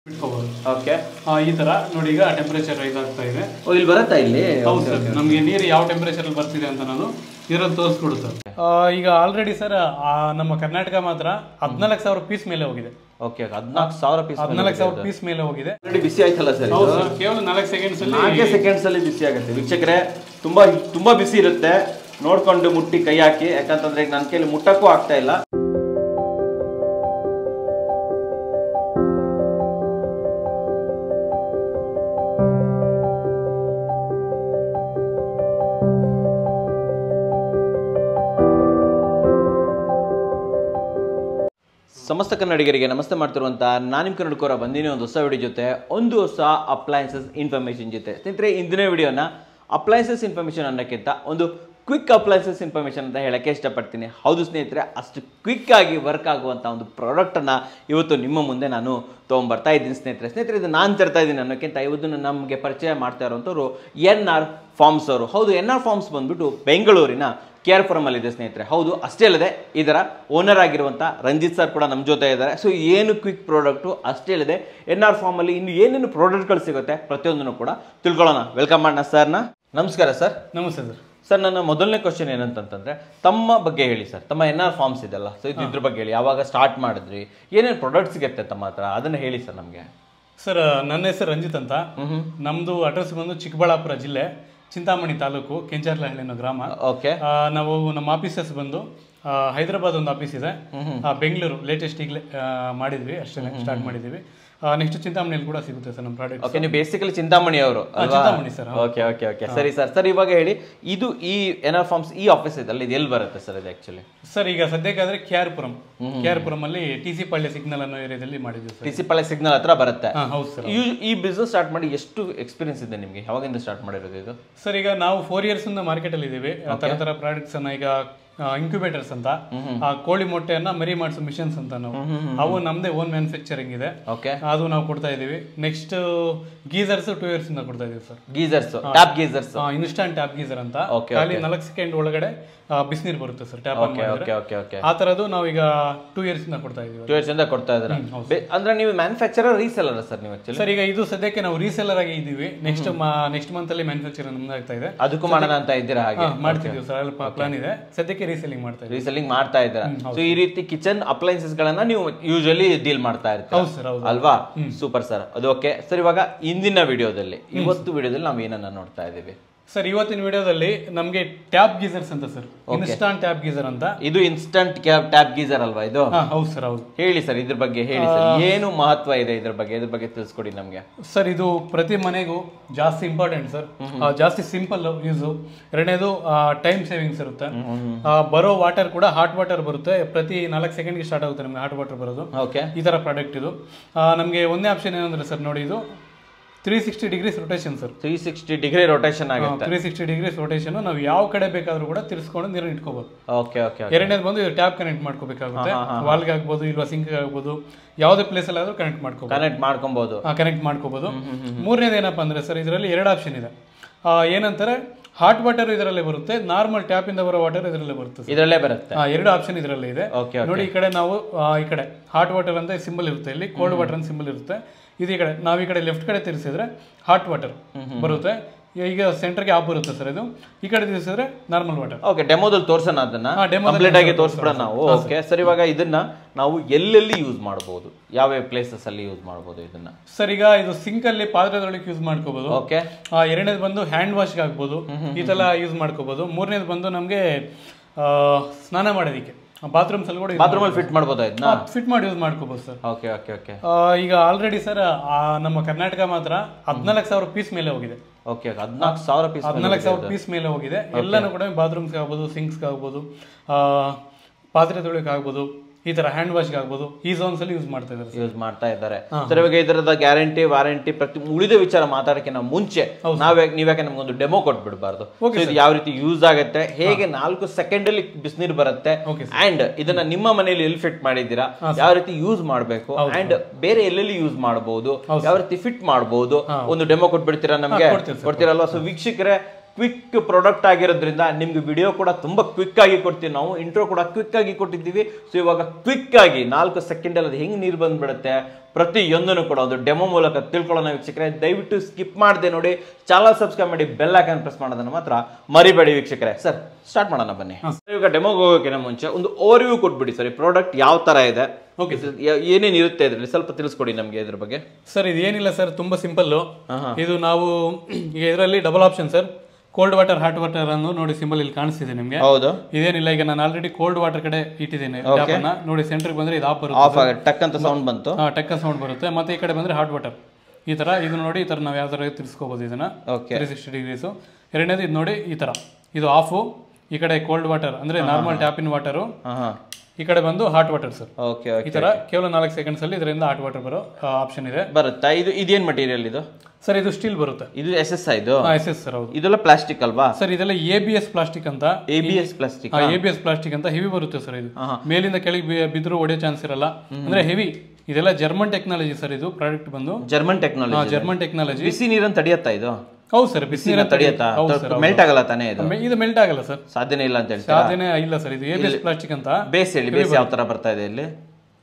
Okay ಈ ತರ ನೋಡಿ ಈಗ ಟೆಂಪರೇಚರ್ ರೈಸ್ ಆಗ್ತಾ ಇದೆ. ಇಲ್ಲಿ ಬರುತ್ತಾ ಇಲ್ಲಿ? ಹೌದು ಸರ್, ನಮಗೆ ನೀರು ಯಾವ ಟೆಂಪರೇಚರ್ ಅಲ್ಲಿ ಬರ್ತಿದೆ ಅಂತ ನಾನು ಇದರಲ್ಲಿ ತೋರಿಸ್ಕೊಡುತ್ತೆ. ಈಗ ಆಲ್ರೆಡಿ ಸರ್ ನಮ್ಮ ಕರ್ನಾಟಕ ಮಾತ್ರ 14,000 ಪೀಸ್ ಮೇಲೆ ಹೋಗಿದೆ. ಓಕೆ 14,000 ಪೀಸ್ ಮೇಲೆ ಹೋಗಿದೆ. ಬಿಸಿ ಆಯ್ತಲ್ಲ ಸರ್? ಕೇವಲ 4 ಸೆಕೆಂಡ್ಸ್ ಅಲ್ಲಿ 4 ಸೆಕೆಂಡ್ಸ್ ಅಲ್ಲಿ ಬಿಸಿ ಆಗುತ್ತೆ ವೀಕ್ಷಕರೇ. ತುಂಬಾ ಬಿಸಿ ಇರುತ್ತೆ, ನೋಡ್ಕೊಂಡು ಮುಟ್ಟಿ ಕೈ ಹಾಕಿ, ಯಾಕಂತಂದ್ರೆ ಈಗ ನನ್ನ ಕೈಲಿ ಮುಟ್ಟಕ್ಕೂ ಆಗ್ತಾ ಇಲ್ಲ. ಸಮಸ್ತ ಕನ್ನಡಿಗರಿಗೆ ನಮಸ್ತೆ ಮಾಡ್ತಿರುವಂಥ ನಾನು ನಿಮ್ಮ ಕನ್ನಡಕೋರ ಬಂದಿನಿ ಒಂದು ಹೊಸ ವಿಡಿಯೋ ಜೊತೆ, ಒಂದು ಹೊಸ ಅಪ್ಲಯನ್ಸಸ್ ಇನ್ಫಾರ್ಮೇಷನ್ ಜೊತೆ. ಸ್ನೇಹಿತರೆ, ಇಂದಿನ ವಿಡಿಯೋನ ಅಪ್ಲಯನ್ಸಸ್ ಇನ್ಫಾರ್ಮೇಷನ್ ಅನ್ನೋಕ್ಕಿಂತ ಒಂದು ಕ್ವಿಕ್ ಅಪ್ಲಯನ್ಸಸ್ ಇನ್ಫಾರ್ಮೇಷನ್ ಅಂತ ಹೇಳೋಕ್ಕೆ ಇಷ್ಟಪಡ್ತೀನಿ. ಹೌದು ಸ್ನೇಹಿತರೆ, ಅಷ್ಟು ಕ್ವಿಕ್ ಆಗಿ ವರ್ಕ್ ಆಗುವಂಥ ಒಂದು ಪ್ರಾಡಕ್ಟನ್ನು ಇವತ್ತು ನಿಮ್ಮ ಮುಂದೆ ನಾನು ತೊಗೊಂಬರ್ತಾ ಇದ್ದೀನಿ ಸ್ನೇಹಿತರೆ. ಇದು ನಾನು ತರ್ತಾ ಇದ್ದೀನಿ ಅನ್ನೋಕ್ಕಿಂತ ಇವತ್ತು ನಮಗೆ ಪರಿಚಯ ಮಾಡ್ತಾ ಇರೋವಂಥವ್ರು NR ಫಾರ್ಮ್ಸ್ ಅವರು. ಹೌದು, NR ಫಾರ್ಮ್ಸ್ ಬಂದ್ಬಿಟ್ಟು ಬೆಂಗಳೂರಿನ KR ಇದೆ ಸ್ನೇಹಿತರೆ. ಹೌದು, ಅಷ್ಟೇ ಅಲ್ಲದೆ ಇದರ ಓನರ್ ಆಗಿರುವಂಥ ರಂಜಿತ್ ಸರ್ ಕೂಡ ನಮ್ಮ ಜೊತೆ ಇದ್ದಾರೆ. ಸೊ ಏನು ಕ್ವಿಕ್ ಪ್ರಾಡಕ್ಟು, ಅಷ್ಟೇ ಅಲ್ಲದೆ NR ಫಾರ್ಮಲ್ಲಿ ಇನ್ನು ಏನೇನು ಪ್ರಾಡಕ್ಟ್ಗಳು ಸಿಗುತ್ತೆ ಪ್ರತಿಯೊಂದನ್ನು ಕೂಡ ತಿಳ್ಕೊಳ್ಳೋಣ. ವೆಲ್ಕಮ್ ಮಾಡೋಣ ಸರ್ನ. ನಮಸ್ಕಾರ ಸರ್. ನಮಸ್ತೆ ಸರ್. ಸರ್, ನನ್ನ ಮೊದಲನೇ ಕ್ವಶನ್ ಏನಂತಂದ್ರೆ ತಮ್ಮ ಬಗ್ಗೆ ಹೇಳಿ ಸರ್. ತಮ್ಮ NR ಫಾರ್ಮ್ಸ್ ಇದೆಲ್ಲ, ಸೊ ಇದ್ರ ಬಗ್ಗೆ ಹೇಳಿ. ಯಾವಾಗ ಸ್ಟಾರ್ಟ್ ಮಾಡಿದ್ರಿ, ಏನೇನು ಪ್ರಾಡಕ್ಟ್ ಸಿಗುತ್ತೆ ತಮ್ಮ ಹತ್ರ, ಅದನ್ನ ಹೇಳಿ ಸರ್ ನಮಗೆ. ಸರ್, ನನ್ನ ಹೆಸರು ರಂಜಿತ್ ಅಂತ. ನಮ್ದು ಅಡ್ರೆಸ್ ಬಂದು ಚಿಕ್ಕಬಳ್ಳಾಪುರ ಜಿಲ್ಲೆ, ಚಿಂತಾಮಣಿ ತಾಲೂಕು, ಕೆಂಚರ್ಲಹಳ್ಳಿ ಅನ್ನೋ ಗ್ರಾಮ. ಓಕೆ. ನಾವು ನಮ್ಮ ಆಫೀಸಸ್ ಬಂದು ಹೈದರಾಬಾದ್ ಒಂದು ಆಫೀಸ್ ಇದೆ, ಬೆಂಗಳೂರು ಲೇಟೆಸ್ಟ್ ಈಗಲೇ ಮಾಡಿದ್ವಿ, ಅಷ್ಟೇ ಸ್ಟಾರ್ಟ್ ಮಾಡಿದ್ವಿ. ನೆಕ್ಸ್ಟ್ ಚಿಂತಾಮಣಿಯಲ್ಲಿ ಕೂಡ ಸಿಗುತ್ತೆ ಸರ್ ನಮ್ಮ ಪ್ರಾಡಕ್ಟ್. ಓಕೆ, ನೀವು ಬೇಸಿಕಲಿ ಚಿಂತಾಮಣಿ ಅವರು? Chintamani sir. Okay okay okay, ಸರಿ ಸರ್. ಸರ್, ಇವಾಗ ಹೇಳಿ, ಇದು ಈ NR ಫಾರ್ಮ್ಸ್ ಈ ಆಫೀಸ್ ಇದೆಲ್ಲ, ಇದು ಎಲ್ಲಿ ಬರುತ್ತೆ ಸರ್ ಇದು ಆಕ್ಚುಲಿ? ಸರ್, ಈಗ ಸದ್ಯಕ್ಕಾದ್ರೆ KR ಅಲ್ಲಿ TC ಪಾಳ್ಯ ಸಿಗ್ನಲ್ ಅನ್ನೋ ಏರಿಯಾದಲ್ಲಿ ಮಾಡಿದ್ವಿ ಸರ್. TC ಪಾಳ್ಯ ಸಿಗ್ನಲ್ ಹತ್ರ ಬರುತ್ತೆ. ಹೌದು ಸರ್. ಈ ಬಿಸ್ನೆಸ್ ಸ್ಟಾರ್ಟ್ ಮಾಡಿ ಎಷ್ಟು ಎಕ್ಸ್ಪೀರಿಯನ್ಸ್ ಇದೆ ನಿಮಗೆ? ಯಾವಾಗಿಂದ ಸ್ಟಾರ್ಟ್ ಮಾಡಿರೋದು ಇದು? ಸರ್, ಈಗ ನಾವು 4 ಇಯರ್ಸ್ ಮಾರ್ಕೆಟ್ ಅಲ್ಲಿ ಇದ್ದೀವಿ. ತರ ಪ್ರಾಡಕ್ಟ್ಸ್ ಅನ್ನ, ಈಗ ಇನ್ಕ್ಯುಬೇಟರ್ಸ್ ಅಂತ, ಕೋಳಿ ಮೊಟ್ಟೆಯನ್ನ ಮರಿ ಮಾಡಿಸೋ ಮಿಷನ್ಸ್ ಅಂತ ನಾವು, ಅವು ನಮ್ದೇ ಓನ್ ಮ್ಯಾನುಫ್ಯಾಕ್ಚರಿಂಗ್ ಇದೆ. ಅದು ನಾವು ಕೊಡ್ತಾ ಇದೀವಿ. ನೆಕ್ಸ್ಟ್ ಗೀಸರ್ಸ್ 2 ಇಯರ್ಸ್ ಇಂದ ಕೊಡ್ತಾ ಇದೀವಿ sir. Geysers, tap geysers, instant tap geyser ಅಂತ, ಖಾಲಿ 4 ಸೆಕೆಂಡ್ ಒಳಗಡೆ ಬಿಸಿನೀರು ಬರುತ್ತೆ ಸರ್ ಟ್ಯಾಪ್ ಆನ್ ಮಾಡಿದ್ರೆ. ಆ ತರದ್ದು ನಾವು ಈಗ 2 ಇಯರ್ಸ್ ಇಂದ ಕೊಡ್ತಾ ಇದೀವಿ. 2 ಇಯರ್ಸ್ ಇಂದ ಕೊಡ್ತಾ ಇದ್ದೀರಾ? ಅಂದ್ರೆ ನೀವು ಮ್ಯಾನುಫ್ಯಾಕ್ಚರರ್, ರೀಸೆಲ್ಲರ್ ಸರ್ ನೀವು ಆಕ್ಚುಲಿ? ಸರ್, ಈಗ ಇದು ಸದ್ಯಕ್ಕೆ ನಾವು ರೀಸೆಲ್ಲರ್ ಆಗಿ ಇದೀವಿ. ನೆಕ್ಸ್ಟ್ ಮಂತ್ ಅಲ್ಲಿ ಮ್ಯಾನುಫ್ಯಾಕ್ಚರ್ ನಮ್ದು ಆಗ್ತಾ ಇದೆ. ಅದಕ್ಕೂ ಮಾಡೋಣ ಅಂತ ಇದ್ದೀರಾ? ಹಾಗೆ ಮಾಡ್ತಿದ್ದೀವಿ ಸರ್, ಅಲ್ಪ ಪ್ಲಾನ್ ಇದೆ. ಸದ್ಯಕ್ಕೆ ರೀಸೆಲ್ಲಿಂಗ್ ಮಾಡ್ತಾ ಇದ್ದೀರಾ. ಸೊ ಈ ರೀತಿ ಕಿಚನ್ ಅಪ್ಲಯನ್ಸಸ್ ಗಳನ್ನ ನೀವು ಯೂಶುವಲಿ ಡೀಲ್ ಮಾಡ್ತಾ ಇರ್ತೀರಾ ಅಲ್ವಾ? Super sir. ಅದು ಓಕೆ ಸರ್. ಇವಾಗ ಇಂದಿನ ವಿಡಿಯೋದಲ್ಲಿ, ಇವತ್ತು ವಿಡಿಯೋದಲ್ಲಿ ನಾವು ಏನನ್ನ ನೋಡ್ತಾ ಇದೀವಿ ಸರ್? ಇವತ್ತಿನ ವಿಡಿಯೋದಲ್ಲಿ ನಮಗೆ ಟ್ಯಾಪ್ ಗೀಸರ್ಸ್ ಅಂತ ಸರ್, ಇನ್ಸ್ಟಂಟ್ ಟ್ಯಾಪ್ ಗೀಸರ್ ಅಂತ. ಇದು ಇನ್ಸ್ಟಂಟ್ ಟ್ಯಾಪ್ ಗೀಸರ್ ಅಲ್ವಾ ಇದು? ಹೌದು ಸರ್, ಹೌದು. ಹೇಳಿ ಸರ್ ಇದ್ರ ಬಗ್ಗೆ, ಹೇಳಿ ಸರ್, ಏನು ಮಹತ್ವ ಇದೆ ಇದ್ರ ಬಗ್ಗೆ ತಿಳಿಸ್ಕೊಡಿ ನಮ್ಗೆ. ಸರ್, ಇದು ಪ್ರತಿ ಮನೆಗೂ ಜಾಸ್ತಿ ಇಂಪಾರ್ಟೆಂಟ್ ಸರ್. ಜಾಸ್ತಿ ಸಿಂಪಲ್ ಯೂಸ್. ಎರಡನೇದು ಟೈಮ್ ಸೇವಿಂಗ್ಸ್ ಇರುತ್ತೆ. ಬರೋ ವಾಟರ್ ಕೂಡ ಹಾಟ್ ವಾಟರ್ ಬರುತ್ತೆ. ಪ್ರತಿ 4 ಸೆಕೆಂಡ್ಗೆ ಸ್ಟಾರ್ಟ್ ಆಗುತ್ತೆ ನಮ್ಗೆ ಹಾಟ್ ವಾಟರ್ ಬರೋದು. ಈ ತರ ಪ್ರಾಡಕ್ಟ್ ಇದು. ನಮಗೆ ಒಂದೇ ಆಪ್ಷನ್ ಏನಂದ್ರೆ ಸರ್, ನೋಡಿ, ಇದು 360 degrees rotation sir. 360 degree rotation ಆಗುತ್ತೆ. 360 ಡಿಗ್ರೀಸ್ ರೊಟೇಷನ್. ನಾವು ಯಾವ ಕಡೆ ಬೇಕಾದ್ರೂ ಕೂಡ ತಿರ್ಸ್ಕೊಂಡು ನೀರನ್ನು ಇಟ್ಕೋಬಹುದು. ಎರಡನೇದು ಬಂದು ಇದು ಟ್ಯಾಪ್ ಕನೆಕ್ಟ್ ಮಾಡ್ಕೋಬೇಕಾಗುತ್ತೆ. ವಾಲ್ಗೆ ಆಗ್ಬೋದು, ಇಲ್ವಾ ಸಿಂಕ್ ಆಗ್ಬೋದು, ಯಾವುದೇ ಪ್ಲೇಸ್ ಅಲ್ಲಿ ಆದ್ರೂ ಕನೆಕ್ಟ್ ಮಾಡ್ಕೋಬಹುದು. ಮೂರನೇದು ಏನಪ್ಪಾ ಅಂದ್ರೆ ಸರ್, ಇದರಲ್ಲಿ 2 ಆಪ್ಷನ್ ಇದೆ. ಏನಂತಾರೆ, ಹಾಟ್ ವಾಟರ್ ಇದರಲ್ಲೇ ಬರುತ್ತೆ, ನಾರ್ಮಲ್ ಟ್ಯಾಪ್ ಇಂದ ಬರೋ ವಾಟರ್ ಇದರಲ್ಲೇ ಬರುತ್ತೆ. 2 ಆಪ್ಷನ್ ಇದರಲ್ಲಿ ಇದೆ ನೋಡಿ. ಈ ಕಡೆ ನಾವು ಈ ಕಡೆ ಹಾಟ್ ವಾಟರ್ ಅಂತ ಸಿಂಬಲ್ ಇರುತ್ತೆ, ಇಲ್ಲಿ ಕೋಲ್ಡ್ ವಾಟರ್ ಅಂತ ಸಿಂಬಲ್ ಇರುತ್ತೆ. ಇದು ಈ ಕಡೆ ನಾವು ಈ ಕಡೆ ಲೆಫ್ಟ್ ಕಡೆ ತಿರ್ಸಿದ್ರೆ ಹಾಟ್ ವಾಟರ್ ಬರುತ್ತೆ. ಈಗ ಸೆಂಟರ್ಗೆ ಆಫ್ ಬರುತ್ತೆ ಸರ್. ಇದು ಈ ಕಡೆ ತಿರ್ಸಿದ್ರೆ ನಾರ್ಮಲ್ ವಾಟರ್. ಓಕೆ, ಡೆಮೋದಲ್ಲಿ ತೋರ್ಸೋಣ ಅದನ್ನ, ಕಂಪ್ಲೀಟ್ ಆಗಿ ತೋರಿಸ್ಬಿಡೋಣ ನಾವು. ಓಕೆ ಸರ್, ಇವಾಗ ಇದನ್ನ ನಾವು ಎಲ್ಲೆಲ್ಲಿ ಯೂಸ್ ಮಾಡಬಹುದು, ಯಾವ ಪ್ಲೇಸಸ್ ಅಲ್ಲಿ ಯೂಸ್ ಮಾಡಬಹುದು ಇದನ್ನ? ಸರ್, ಈಗ ಇದು ಸಿಂಕ್ ಅಲ್ಲಿ ಪಾತ್ರೆದೊಳಗೆ ಯೂಸ್ ಮಾಡ್ಕೋಬಹುದು. ಓಕೆ. ಎರಡನೇದು ಬಂದು ಹ್ಯಾಂಡ್ ವಾಶ್ ಆಗ್ಬೋದು, ಈ ತರ ಯೂಸ್ ಮಾಡ್ಕೋಬಹುದು. ಮೂರನೇದು ಬಂದು ನಮ್ಗೆ ಸ್ನಾನ ಮಾಡೋದಿಕ್ಕೆ ಬಾತ್ರೂಮ್ಸ್ ಅಲ್ಲಿ ಕೂಡ ಬಾತ್ರೂಮ್ ಅಲ್ಲಿ ಫಿಟ್ ಮಾಡಬಹುದು, ಇದನ್ನ ಫಿಟ್ ಮಾಡಿ ಯೂಸ್ ಮಾಡ್ಕೋಬಹುದು ಸರ್. Okay okay okay. ಈಗ ಆಲ್ರೆಡಿ ಸರ್ ನಮ್ಮ ಕರ್ನಾಟಕ ಮಾತ್ರ 14,000 ಪೀಸ್ ಮೇಲೆ ಹೋಗಿದೆ. ಓಕೆ, 14,000 ಪೀಸ್ ಮೇಲೆ ಹೋಗಿದೆ. ಎಲ್ಲಾನು ಕೂಡ ಬಾತ್ರೂಮ್ಸ್ ಆಗ್ಬೋದು, ಸಿಂಕ್ಸ್ ಆಗ್ಬೋದು, ಪಾತ್ರೆ ತೊಳಿಕ್ ಆಗ್ಬೋದು, ಈ ತರ ಹ್ಯಾಂಡ್ ವಾಶ್ ಆಗ್ಬೋದು, ಈ ಝೋನ್ಸ್ ಅಲ್ಲಿ ಯೂಸ್ ಮಾಡ್ತಾ ಇದ್ದಾರೆ. ಸರ್, ಇವಾಗ ಇದರದ ಗ್ಯಾರಂಟಿ, ವಾರಂಟಿ, ಪ್ರತಿ ಉಳಿದ ವಿಚಾರ ಮಾತಾಡಕ್ಕೆ ನಾವು ಮುಂಚೆ ನೀವ್ಯಾಕೆ ನಮ್ಗೊಂದು ಡೆಮೋ ಕೊಟ್ಬಿಡ್ಬಾರ್ದು. ಇದು ಯಾವ ರೀತಿ ಯೂಸ್ ಆಗುತ್ತೆ, ಹೇಗೆ 4 ಸೆಕೆಂಡ್ ಅಲ್ಲಿ ಬಿಸಿನೀರು ಬರುತ್ತೆ, ಅಂಡ್ ಇದನ್ನ ನಿಮ್ಮ ಮನೆಯಲ್ಲಿ ಎಲ್ಲಿ ಫಿಟ್ ಮಾಡಿದ್ದೀರಾ, ಯಾವ ರೀತಿ ಯೂಸ್ ಮಾಡಬೇಕು, ಅಂಡ್ ಬೇರೆ ಎಲ್ಲೆಲ್ಲಿ ಯೂಸ್ ಮಾಡಬಹುದು, ಯಾವ ರೀತಿ ಫಿಟ್ ಮಾಡಬಹುದು, ಒಂದು ಡೆಮೋ ಕೊಟ್ಬಿಡ್ತೀರಾ ನಮ್ಗೆ? ಕೊಡ್ತೀರಲ್ವಾ? ಸೊ ವೀಕ್ಷಕರೇ, ಕ್ವಿಕ್ ಪ್ರಾಡಕ್ಟ್ ಆಗಿರೋದ್ರಿಂದ ನಿಮ್ಗೆ ವಿಡಿಯೋ ಕೂಡ ತುಂಬಾ ಕ್ವಿಕ್ ಆಗಿ ಕೊಡ್ತೀವಿ ನಾವು, ಇಂಟ್ರೋ ಕೂಡ ಕ್ವಿಕ್ ಆಗಿ ಕೊಟ್ಟಿದ್ದೀವಿ. ಸೊ ಇವಾಗ ಕ್ವಿಕ್ ಆಗಿ 4 ಸೆಕೆಂಡಲ್ಲಿ ಅದು ಹೆಂಗೆ ನೀರು ಬಂದ್ಬಿಡುತ್ತೆ ಪ್ರತಿಯೊಂದನ್ನು ಕೂಡ ಒಂದು ಡೆಮೋ ಮೂಲಕ ತಿಳ್ಕೊಳ್ಳೋಣ ವೀಕ್ಷಕರೇ. ದಯವಿಟ್ಟು ಸ್ಕಿಪ್ ಮಾಡದೆ ನೋಡಿ, ಚಾನಲ್ ಸಬ್ಸ್ಕ್ರೈಬ್ ಮಾಡಿ, ಬೆಲ್ ಐಕಾನ್ ಪ್ರೆಸ್ ಮಾಡೋದನ್ನ ಮಾತ್ರ ಮರಿಬೇಡಿ ವೀಕ್ಷಕರೇ. ಸರ್ ಸ್ಟಾರ್ಟ್ ಮಾಡೋಣ ಬನ್ನಿ. ಇವಾಗ ಡೆಮೋಗೆ ಹೋಗೋಕ್ಕಿಂತ ಮುಂಚೆ ಒಂದು ಓವರ್ವ್ಯೂ ಕೊಟ್ಬಿಡಿ ಸರ್, ಈ ಪ್ರಾಡಕ್ಟ್ ಯಾವ ತರ ಇದೆ, ಓಕೆ ಸರ್, ಏನೇನು ಇರುತ್ತೆ ಇದರಲ್ಲಿ ಸ್ವಲ್ಪ ತಿಳಿಸ್ಕೊಡಿ ನಮಗೆ ಇದ್ರ ಬಗ್ಗೆ. ಸರ್ ಇದೇನಿಲ್ಲ ಸರ್, ತುಂಬಾ ಸಿಂಪಲ್. ಇದು ನಾವು ಇದರಲ್ಲಿ double option sir, cold water hot water ಅನ್ನು ನೋಡಿ ಸಿಂಬಲ್ ಇಲ್ಲಿ ಕಾಣಿಸ್ತಿದೆ ನಿಮಗೆ. ಹೌದು, ಇದೇನಿಲ್ಲ, ಈಗ ನಾನು ಆಲ್ರೆಡಿ ಕೋಲ್ಡ್ ವಾಟರ್ ಕಡೆ ಇಟ್ಟಿದ್ದೇನೆ ನೋಡಿ. ಸೆಂಟರ್ ಬಂದ್ರೆ ಇದು ಆಫ್ ಬರುತ್ತೆ, ಟಕ್ ಅಂತ ಸೌಂಡ್ ಬಂತು, ಟಕ್ ಅಂತ ಸೌಂಡ್ ಬರುತ್ತೆ. ಮತ್ತೆ ಈ ಕಡೆ ಬಂದ್ರೆ ಹಾಟ್ ವಾಟರ್ ಈ ತರ. ಇದು ನೋಡಿ ಈ ತರ ನಾವು ಯಾವ ತರ ತಿರ್ಸ್ಕೋಬಹುದು ಇದನ್ನ 360 ಡಿಗ್ರೀಸ್. ಎರಡನೇದು ಇದು ನೋಡಿ ಈ ತರ, ಇದು ಆಫ್. ಈ ಕಡೆ ಕೋಲ್ಡ್ ವಾಟರ್ ಅಂದ್ರೆ ನಾರ್ಮಲ್ ಟ್ಯಾಪಿನ್ ವಾಟರ್, ಈ ಕಡೆ ಬಂದು ಹಾಟ್ ವಾಟರ್ ಸರ್. ಈ ತರ ಕೇವಲ 4 ಸೆಕೆಂಡ್ಸ್ ಅಲ್ಲಿ ಇದರಿಂದ ಹಾಟ್ ವಾಟರ್ ಬರೋ ಆಪ್ಷನ್ ಇದೆ. ಬರುತ್ತಾ? ಇದೇನ್ ಮಟೀರಿಯಲ್ ಇದು ಸರ್? ಇದು ಸ್ಟೀಲ್ ಬರುತ್ತೆ. ಇದು SS ಇದು? SS sir. ಹೌದು. ಇದೆಲ್ಲ ಪ್ಲಾಸ್ಟಿಕ್ ಅಲ್ವಾ ಸರ್? ಇದೆಲ್ಲ ABS ಪ್ಲಾಸ್ಟಿಕ್ ಅಂತ. ABS plastic? ABS ಪ್ಲಾಸ್ಟಿಕ್ ಅಂತ ಹೆವಿ ಬರುತ್ತೆ ಸರ್. ಇದು ಮೇಲಿಂದ ಕೆಳಗೆ ಬಿದ್ರು ಹೊಡೆಯೋ ಚಾನ್ಸ್ ಇರಲ್ಲ, ಅಂದ್ರೆ ಹೆವಿ. ಇದೆಲ್ಲ ಜರ್ಮನ್ ಟೆಕ್ನಾಲಜಿ ಸರ್. ಇದು ಪ್ರಾಡಕ್ಟ್ ಬಂದು ಜರ್ಮನ್ ಟೆಕ್ನಾಲಜಿ. ಬಿಸಿ ನೀರನ್ನು ತಡೆಯುತ್ತಾ ಇದು? ಹೌದು ಸರ್, ಬಿಸಿ ನೀರನ್ನು ತಡೆಯುತ್ತಾ? ಮೆಲ್ಟ್ ಆಗಲ್ಲ ತಾನೇ ಇದು? ಇದು ಮೆಲ್ಟ್ ಆಗಲ್ಲ ಸರ್, ಸಾಧ್ಯನೇ ಇಲ್ಲ ಅಂತ ಹೇಳಿ. ಸಾಧ್ಯನೇ ಇಲ್ಲ ಸರ್. ಇದು ABS ಪ್ಲಾಸ್ಟಿಕ್ ಅಂತ. ಬೇಸ್ ಹೇಳಿ, ಬೇಸ್ ಯಾವ ತರ ಬರ್ತಾ ಇದೆ ಇಲ್ಲಿ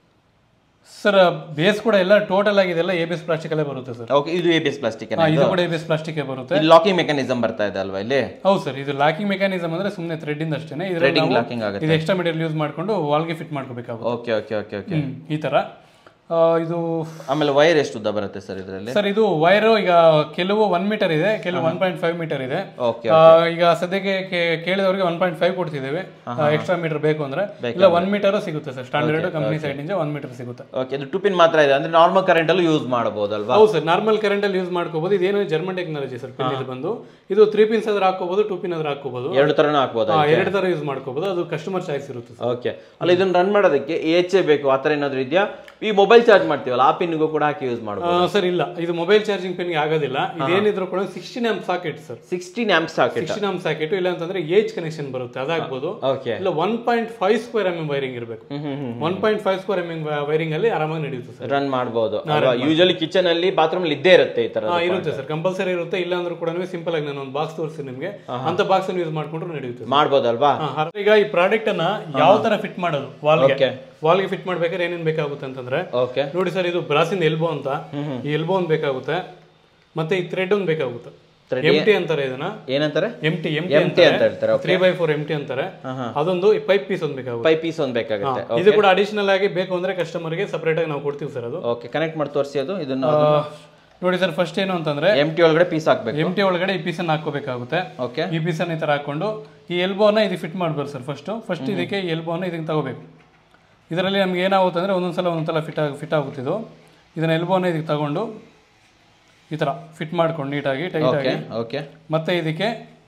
ಸರ್? ಬೇಸ್ ಕೂಡ ಎಲ್ಲ ಟೋಟಲ್ ಆಗಿ ಇದೆಲ್ಲ ABS ಪ್ಲಾಸ್ಟಿಕ್ ಅಲ್ಲೇ ಬರುತ್ತೆ ಸರ್. ಓಕೆ, ಇದು ABS ಪ್ಲಾಸ್ಟಿಕ್? ಇದು ಕೂಡ ABS ಪ್ಲಾಸ್ಟಿಕ್ ಬರುತ್ತೆ. ಇದು ಲಾಕಿಂಗ್ ಮೆಕ್ಯಾನಿಸಮ್ ಬರ್ತಾ ಇದೆ ಅಲ್ವಾ ಇಲ್ಲಿ? ಹೌದು ಸರ್, ಇದು ಲಾಕಿಂಗ್ ಮೆಕ್ಯಾನಿಸಮ್ ಅಂದ್ರೆ ಸುಮ್ಮನೆ ಥ್ರೆಡ್ ಇಂದ ಅಷ್ಟೇನೆ. ಥ್ರೆಡಿಂಗ್ ಲಾಕಿಂಗ್ ಆಗುತ್ತೆ. ಇದು ಎಕ್ಸ್ಟ್ರಾ ಮೆಟೀರಿಯಲ್ ಯೂಸ್ ಮಾಡ್ಕೊಂಡು ವಾಲ್ಗೆ ಫಿಟ್ ಮಾಡ್ಕೋಬೇಕಾಗುತ್ತೆ. ಓಕೆ ಓಕೆ ಓಕೆ ಓಕೆ, ಈ ತರ. ಇದು ಆಮೇಲೆ ವೈರ್ ಎಷ್ಟು ಉದ್ದ ಬರುತ್ತೆ ಸರ್ ಇದರಲ್ಲಿ? ಸರ್ ಇದು ವೈರ್ ಈಗ ಕೆಲವು 1 ಮೀಟರ್ ಇದೆ, ಕೆಲವು 1.5 ಮೀಟರ್ ಇದೆ. ಈಗ ಸದ್ಯಕ್ಕೆ ಕೇಳಿದವರಿಗೆ 1.5 ಕೊಡ್ತಿದ್ದೇವೆ. ಎಕ್ಸ್ಟ್ರಾ ಮೀಟರ್ ಬೇಕು ಅಂದ್ರೆ ಇಲ್ಲ 1 ಮೀಟರ್ ಸಿಗುತ್ತೆ ಸರ್. ಸ್ಟ್ಯಾಂಡರ್ಡ್ ಕಂಪನಿ ಸೈಡ್ ಇಂದ 1 ಮೀಟರ್ ಸಿಗುತ್ತೆ. ಓಕೆ, ಇದು 2 ಪಿನ್ ಮಾತ್ರ ಇದೆ ಅಂದ್ರೆ ನಾರ್ಮಲ್ ಕರೆಂಟ್ ಅಲ್ಲಿ ಯೂಸ್ ಮಾಡಬಹುದಲ್ವಾ? ಹೌದು ಸರ್, ನಾರ್ಮಲ್ ಕರೆಂಟ್ ಅಲ್ಲಿ ಯೂಸ್ ಮಾಡ್ಕೋಬಹುದು. ಇದೇನು ಜರ್ಮನ್ ಟೆಕ್ನಾಲಜಿ ಸರ್. ಪಿನ್ ಇದು ಬಂದು ಇದು 3 ಪಿನ್ಸ್ ಆದ್ರೆ ಹಾಕೋಬಹುದು, 2 ಪಿನ್ ಆದ್ರೆ ಹಾಕೋಬಹುದು. ಎರಡು ತರನೂ ಹಾಕಬಹುದು. ಎರಡು ತರ ಯೂಸ್ ಮಾಡ್ಕೋಬಹುದು, ಅದು ಕಸ್ಟಮರ್ ಚಾಯ್ಸ್ ಇರುತ್ತೆ ಸರ್. ಓಕೆ, ಅಲ್ಲ ಇದನ್ನ ರನ್ ಮಾಡೋದಕ್ಕೆ HA ಬೇಕು ಆತರ ಏನಾದ್ರು ಇದೆಯಾ? ಈ ಮೊಬೈಲ್ ಚಾರ್ಜ್ ಮಾಡ್ತೀವಲ್ಲ ಆ ಪಿನ್ಗೂ ಕೂಡ ಹಾಕಿ ಯೂಸ್ ಮಾಡಬಹುದು ಸರ್? ಇಲ್ಲ, ಇದು ಮೊಬೈಲ್ ಚಾರ್ಜಿಂಗ್ ಪಿನ್ ಆಗೋದಿಲ್ಲ. ಇದೇನಿದ್ರು ಕೂಡ 16 amp socket sir. 16 amp socket? 16 amp socket. ಇಲ್ಲ ಅಂತಂದ್ರೆ ಏಜ್ ಕನೆಕ್ಷನ್ ಬರುತ್ತೆ, ಅದಾಗಬಹುದು. ಇಲ್ಲ 1.5 ಸ್ಕ್ವೇರ್ mm ವೈರಿಂಗ್ ಇರಬೇಕು. 1.5 ಸ್ಕ್ವೇರ್ mm ವೈರಿಂಗ್ ಅಲ್ಲಿ ಆರಾಮಾಗಿ ನಡೆಯುತ್ತೆ ಸರ್, ರನ್ ಮಾಡಬಹುದು. ಯೂಶಲಿ ಕಿಚನ್ ಅಲ್ಲಿ ಬಾತ್ರೂಮ್ ಅಲ್ಲಿ ಇದ್ದೇ ಇರುತ್ತೆ ಈ ತರ? ಇರುತ್ತೆ ಸರ್, ಕಂಪಲ್ಸರಿ ಇರುತ್ತೆ. ಇಲ್ಲ ಅಂದ್ರೂ ಕೂಡ ಸಿಂಪಲ್ ಆಗಿ ನಾನು ಒಂದು ಬಾಕ್ಸ್ ತೋರಿಸ್ತೀನಿ ನಿಮಗೆ, ಅಂತ ಬಾಕ್ಸ್ ಅನ್ನು ಯೂಸ್ ಮಾಡ್ಕೊಂಡ್ರು ನಡೆಯುತ್ತೆ, ಮಾಡಬಹುದಲ್ವಾ? ಈಗ ಈ ಪ್ರಾಡಕ್ಟ್ ಅನ್ನ ಯಾವ ತರ ಫಿಟ್ ಮಾಡೋದು ವಾಲ್ಗೆ ಫಿಟ್ ಮಾಡ್ಬೇಕಾದ್ರೆ ಏನೇನ್ ಬೇಕಾಗುತ್ತೆ ಅಂತಂದ್ರೆ ನೋಡಿ ಸರ್, ಇದು ಬ್ರಾಸಿನ್ ಎಲ್ಬೋ ಅಂತ. ಈ ಎಲ್ಬೋ ಒಂದು ಬೇಕಾಗುತ್ತೆ, ಮತ್ತೆ ಈ ಥ್ರೆಡ್ ಒಂದು ಬೇಕಾಗುತ್ತೆ. ಎಂಟಿ ಅಂತಾರೆ ಇದನ್ನ. ಏನಂತಾರೆ? ಎಂಟಿ ಅಂತ ಹೇಳ್ತಾರೆ. 3x4 ಎಂಟಿ ಅಂತಾರೆ. ಅದೊಂದು ಪೈಪ್ ಪೀಸ್ ಒಂದು ಬೇಕಾಗುತ್ತೆ. ಪೈಪ್ ಪೀಸ್ ಒಂದು ಬೇಕಾಗುತ್ತೆ. ಇದು ಕೂಡ ಅಡಿಷನಲ್ ಆಗಿ ಬೇಕು ಅಂದ್ರೆ ಕಸ್ಟಮರ್ ಗೆ ಸಪರೇಟ್ ಆಗಿ ನಾವು ಕೊಡ್ತೀವಿ ಸರ್. ಅದು ಓಕೆ, ಕನೆಕ್ಟ್ ಮಾಡಿ ತೋರಿಸಿ. ಅದು ಇದನ್ನ ನೋಡಿ ಸರ್, ಫಸ್ಟ್ ಏನು ಅಂತಂದ್ರೆ ಎಂಟಿ ಒಳಗಡೆ ಪೀಸ್ ಹಾಕಬೇಕು. ಎಂಟಿ ಒಳಗಡೆ ಈ ಪೀಸ್ ಅನ್ನು ಹಾಕೋಬೇಕಾಗುತ್ತೆ. ಓಕೆ, ಈ ಪೀಸ್ ಅನ್ನು ಈ ತರ ಹಾಕೊಂಡು ಈ ಎಲ್ಬೋನ ಇದು ಫಿಟ್ ಮಾಡ್ಬೇಕು ಸರ್. ಫಸ್ಟ್ ಇದಕ್ಕೆ ಈ ಎಲ್ಬೋನ ಇದಕ್ಕೆ ತಗೋಬೇಕು. ಇದರಲ್ಲಿ ನಮ್ಗೆ ಏನಾಗುತ್ತೆ ಅಂದರೆ ಒಂದೊಂದ್ಸಲ ಫಿಟ್ ಆಗುತ್ತೆ. ಇದನ್ನ ಎಲ್ಬೋನ ಇದಕ್ಕೆ ತಗೊಂಡು ಈ ಥರ ಫಿಟ್ ಮಾಡ್ಕೊಂಡು ನೀಟಾಗಿ ಟೈಟಾಗಿ. ಓಕೆ, ಮತ್ತೆ ಇದಕ್ಕೆ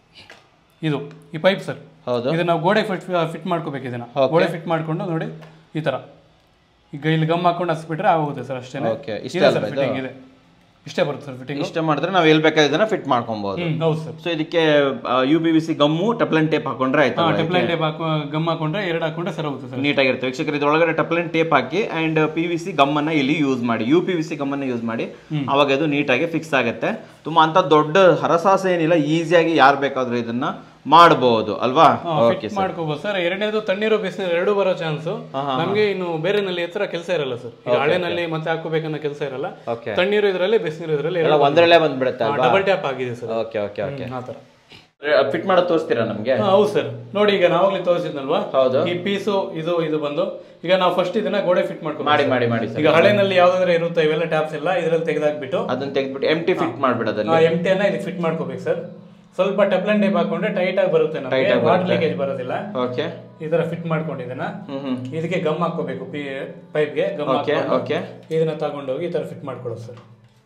ಇದು ಈ ಪೈಪ್ ಸರ್. ಹೌದು, ಇದನ್ನ ನಾವು ಗೋಡೆ ಫಿಟ್ ಮಾಡ್ಕೋಬೇಕು. ಇದನ್ನ ಗೋಡೆ ಫಿಟ್ ಮಾಡ್ಕೊಂಡು ನೋಡಿ ಈ ಥರ ಈಗ ಇಲ್ಲಿ ಗಮ್ ಹಾಕೊಂಡು ಹಸ್ಬಿಟ್ರೆ ಆಗೋಗುತ್ತೆ ಸರ್, ಅಷ್ಟೇ. ಫಿಟ್ಟಿಂಗ್ ಇದೆ, ಇಷ್ಟೇ ಬರುತ್ತೆ ಸರ್ ಫಿಟ್ಟಿಂಗ್. ಇಷ್ಟ ಮಾಡಿದ್ರೆ ನಾವು ಎಲ್ಲಿ ಬೇಕಾದ್ರೆ ಇದನ್ನ ಫಿಟ್ ಮಾಡ್ಕೊಬಹುದು. ಹೌದು ಸರ್. ಸೊ ಇದಕ್ಕೆ UPVC ಗಮ್ಮು ಟೆಪ್ಲನ್ ಟೇಪ್ ಹಾಕೊಂಡ್ರೆ ಆಯ್ತು. ಟೆಪ್ಲನ್ ಟೇಪ್ ಗಮ್ ಹಾಕೊಂಡ್ರೆ 2 ಹಾಕೊಂಡ್ರೆ ಸರಿ ಹೋಗುತ್ತೆ ಸರ್, ನೀಟಾಗಿರುತ್ತೆ. ವೀಕ್ಷಕರು ಇದರೊಳಗಡೆ ಟೆಪ್ಲನ್ ಟೇಪ್ ಹಾಕಿ ಅಂಡ್ PVC ಗಮ್ ಅನ್ನ ಇಲ್ಲಿ ಯೂಸ್ ಮಾಡಿ, UPVC ಗಮ್ ಅನ್ನ ಯೂಸ್ ಮಾಡಿ, ಅವಾಗ ಇದು ನೀಟಾಗಿ ಫಿಕ್ಸ್ ಆಗುತ್ತೆ. ತುಂಬಾ ಅಂತ ದೊಡ್ಡ ಹರಸಾಸ ಏನಿಲ್ಲ, ಈಸಿಯಾಗಿ ಯಾರು ಬೇಕಾದ್ರೂ ಇದನ್ನ ಮಾಡಬಹುದು ಅಲ್ವಾ? ಮಾಡ್ಕೋಬಹುದು ಸರ್. ಎರಡನೇದು ತಣ್ಣೀರು ಬಿಸಿನೀರು ಎರಡು ಬರೋ ಚಾನ್ಸ್ ನಮ್ಗೆ. ಇನ್ನು ಬೇರೆ ನಲ್ಲಿ ಹತ್ರ ಕೆಲಸ ಇರಲ್ಲ ಸರ್. ಹಳೆನಲ್ಲಿ ಮತ್ತೆ ಹಾಕೋಬೇಕನ್ನೋ ಕೆಲಸ ಇರಲ್ಲ. ತಣ್ಣೀರು ಇದರಲ್ಲಿ, ಬಿಸಿನೀರು ಇದರಲ್ಲಿ ಒಂದರಲ್ಲೇ ಬಂದ್ಬಿಡುತ್ತೆ. ಡಬಲ್ ಟ್ಯಾಪ್ ಆಗಿದೆ ಸರ್. ಓಕೆ ಓಕೆ ಓಕೆ, ಆತರ ಫಿಟ್ ಮಾಡೋದು ತೋರಿಸ್ತೀರಾ ನಮ್ಗೆ? ಹೌದು ಸರ್. ನೋಡಿ ಈಗ ನಾವಾಗ್ಲಿ ತೋರಿಸಿದ್ನಲ್ವಾ, ಈ ಪೀಸು ಇದು ಬಂದು ಈಗ ನಾವು ಫಸ್ಟ್ ಇದನ್ನ ಗೋಡೆ ಫಿಟ್ ಮಾಡಿ ಈಗ ಹಳೆನಲ್ಲಿ ಯಾವ್ದಾದ್ರೆ ಇರುತ್ತೆ ಇವೆಲ್ಲ ಟ್ಯಾಪ್ಸ್ ಎಲ್ಲ ಇದ್ರಲ್ಲಿ ತೆಗೆದಾಕ್ಬಿಟ್ಟು ಅದನ್ನ ತೆಗೆದ್ಬಿಟ್ಟು ಎಂಟಿ ಫಿಟ್ ಮಾಡ್ಬಿಡೋದಲ್ಲ. ಎಂಟಿ ಅನ್ನ ಇದಕ್ಕೆ ಫಿಟ್ ಮಾಡ್ಕೋಬೇಕು ಸರ್. ಸ್ವಲ್ಪ ಟೆಪ್ಲನ್ ಟೇಪ್ ಹಾಕೊಂಡ್ರೆ ಟೈಟ್ ಆಗಿ ಬರುತ್ತೆ, ನಮಗೆ ವಾಟರ್ ಲೀಕೇಜ್ ಬರೋದಿಲ್ಲ. ಓಕೆ, ಈ ತರ ಫಿಟ್ ಮಾಡ್ಕೊಂಡಿದ್ದನ್ನ ಇದಕ್ಕೆ ಗಮ್ ಹಾಕೋಬೇಕು. ಪೈಪ್ಗೆ ಗಮ್ ಹಾಕಿ ಇದನ್ನ ತಗೊಂಡೋಗಿ ಈ ತರ ಫಿಟ್ ಮಾಡ್ಕೊಳ್ಳೋದು ಸರ್.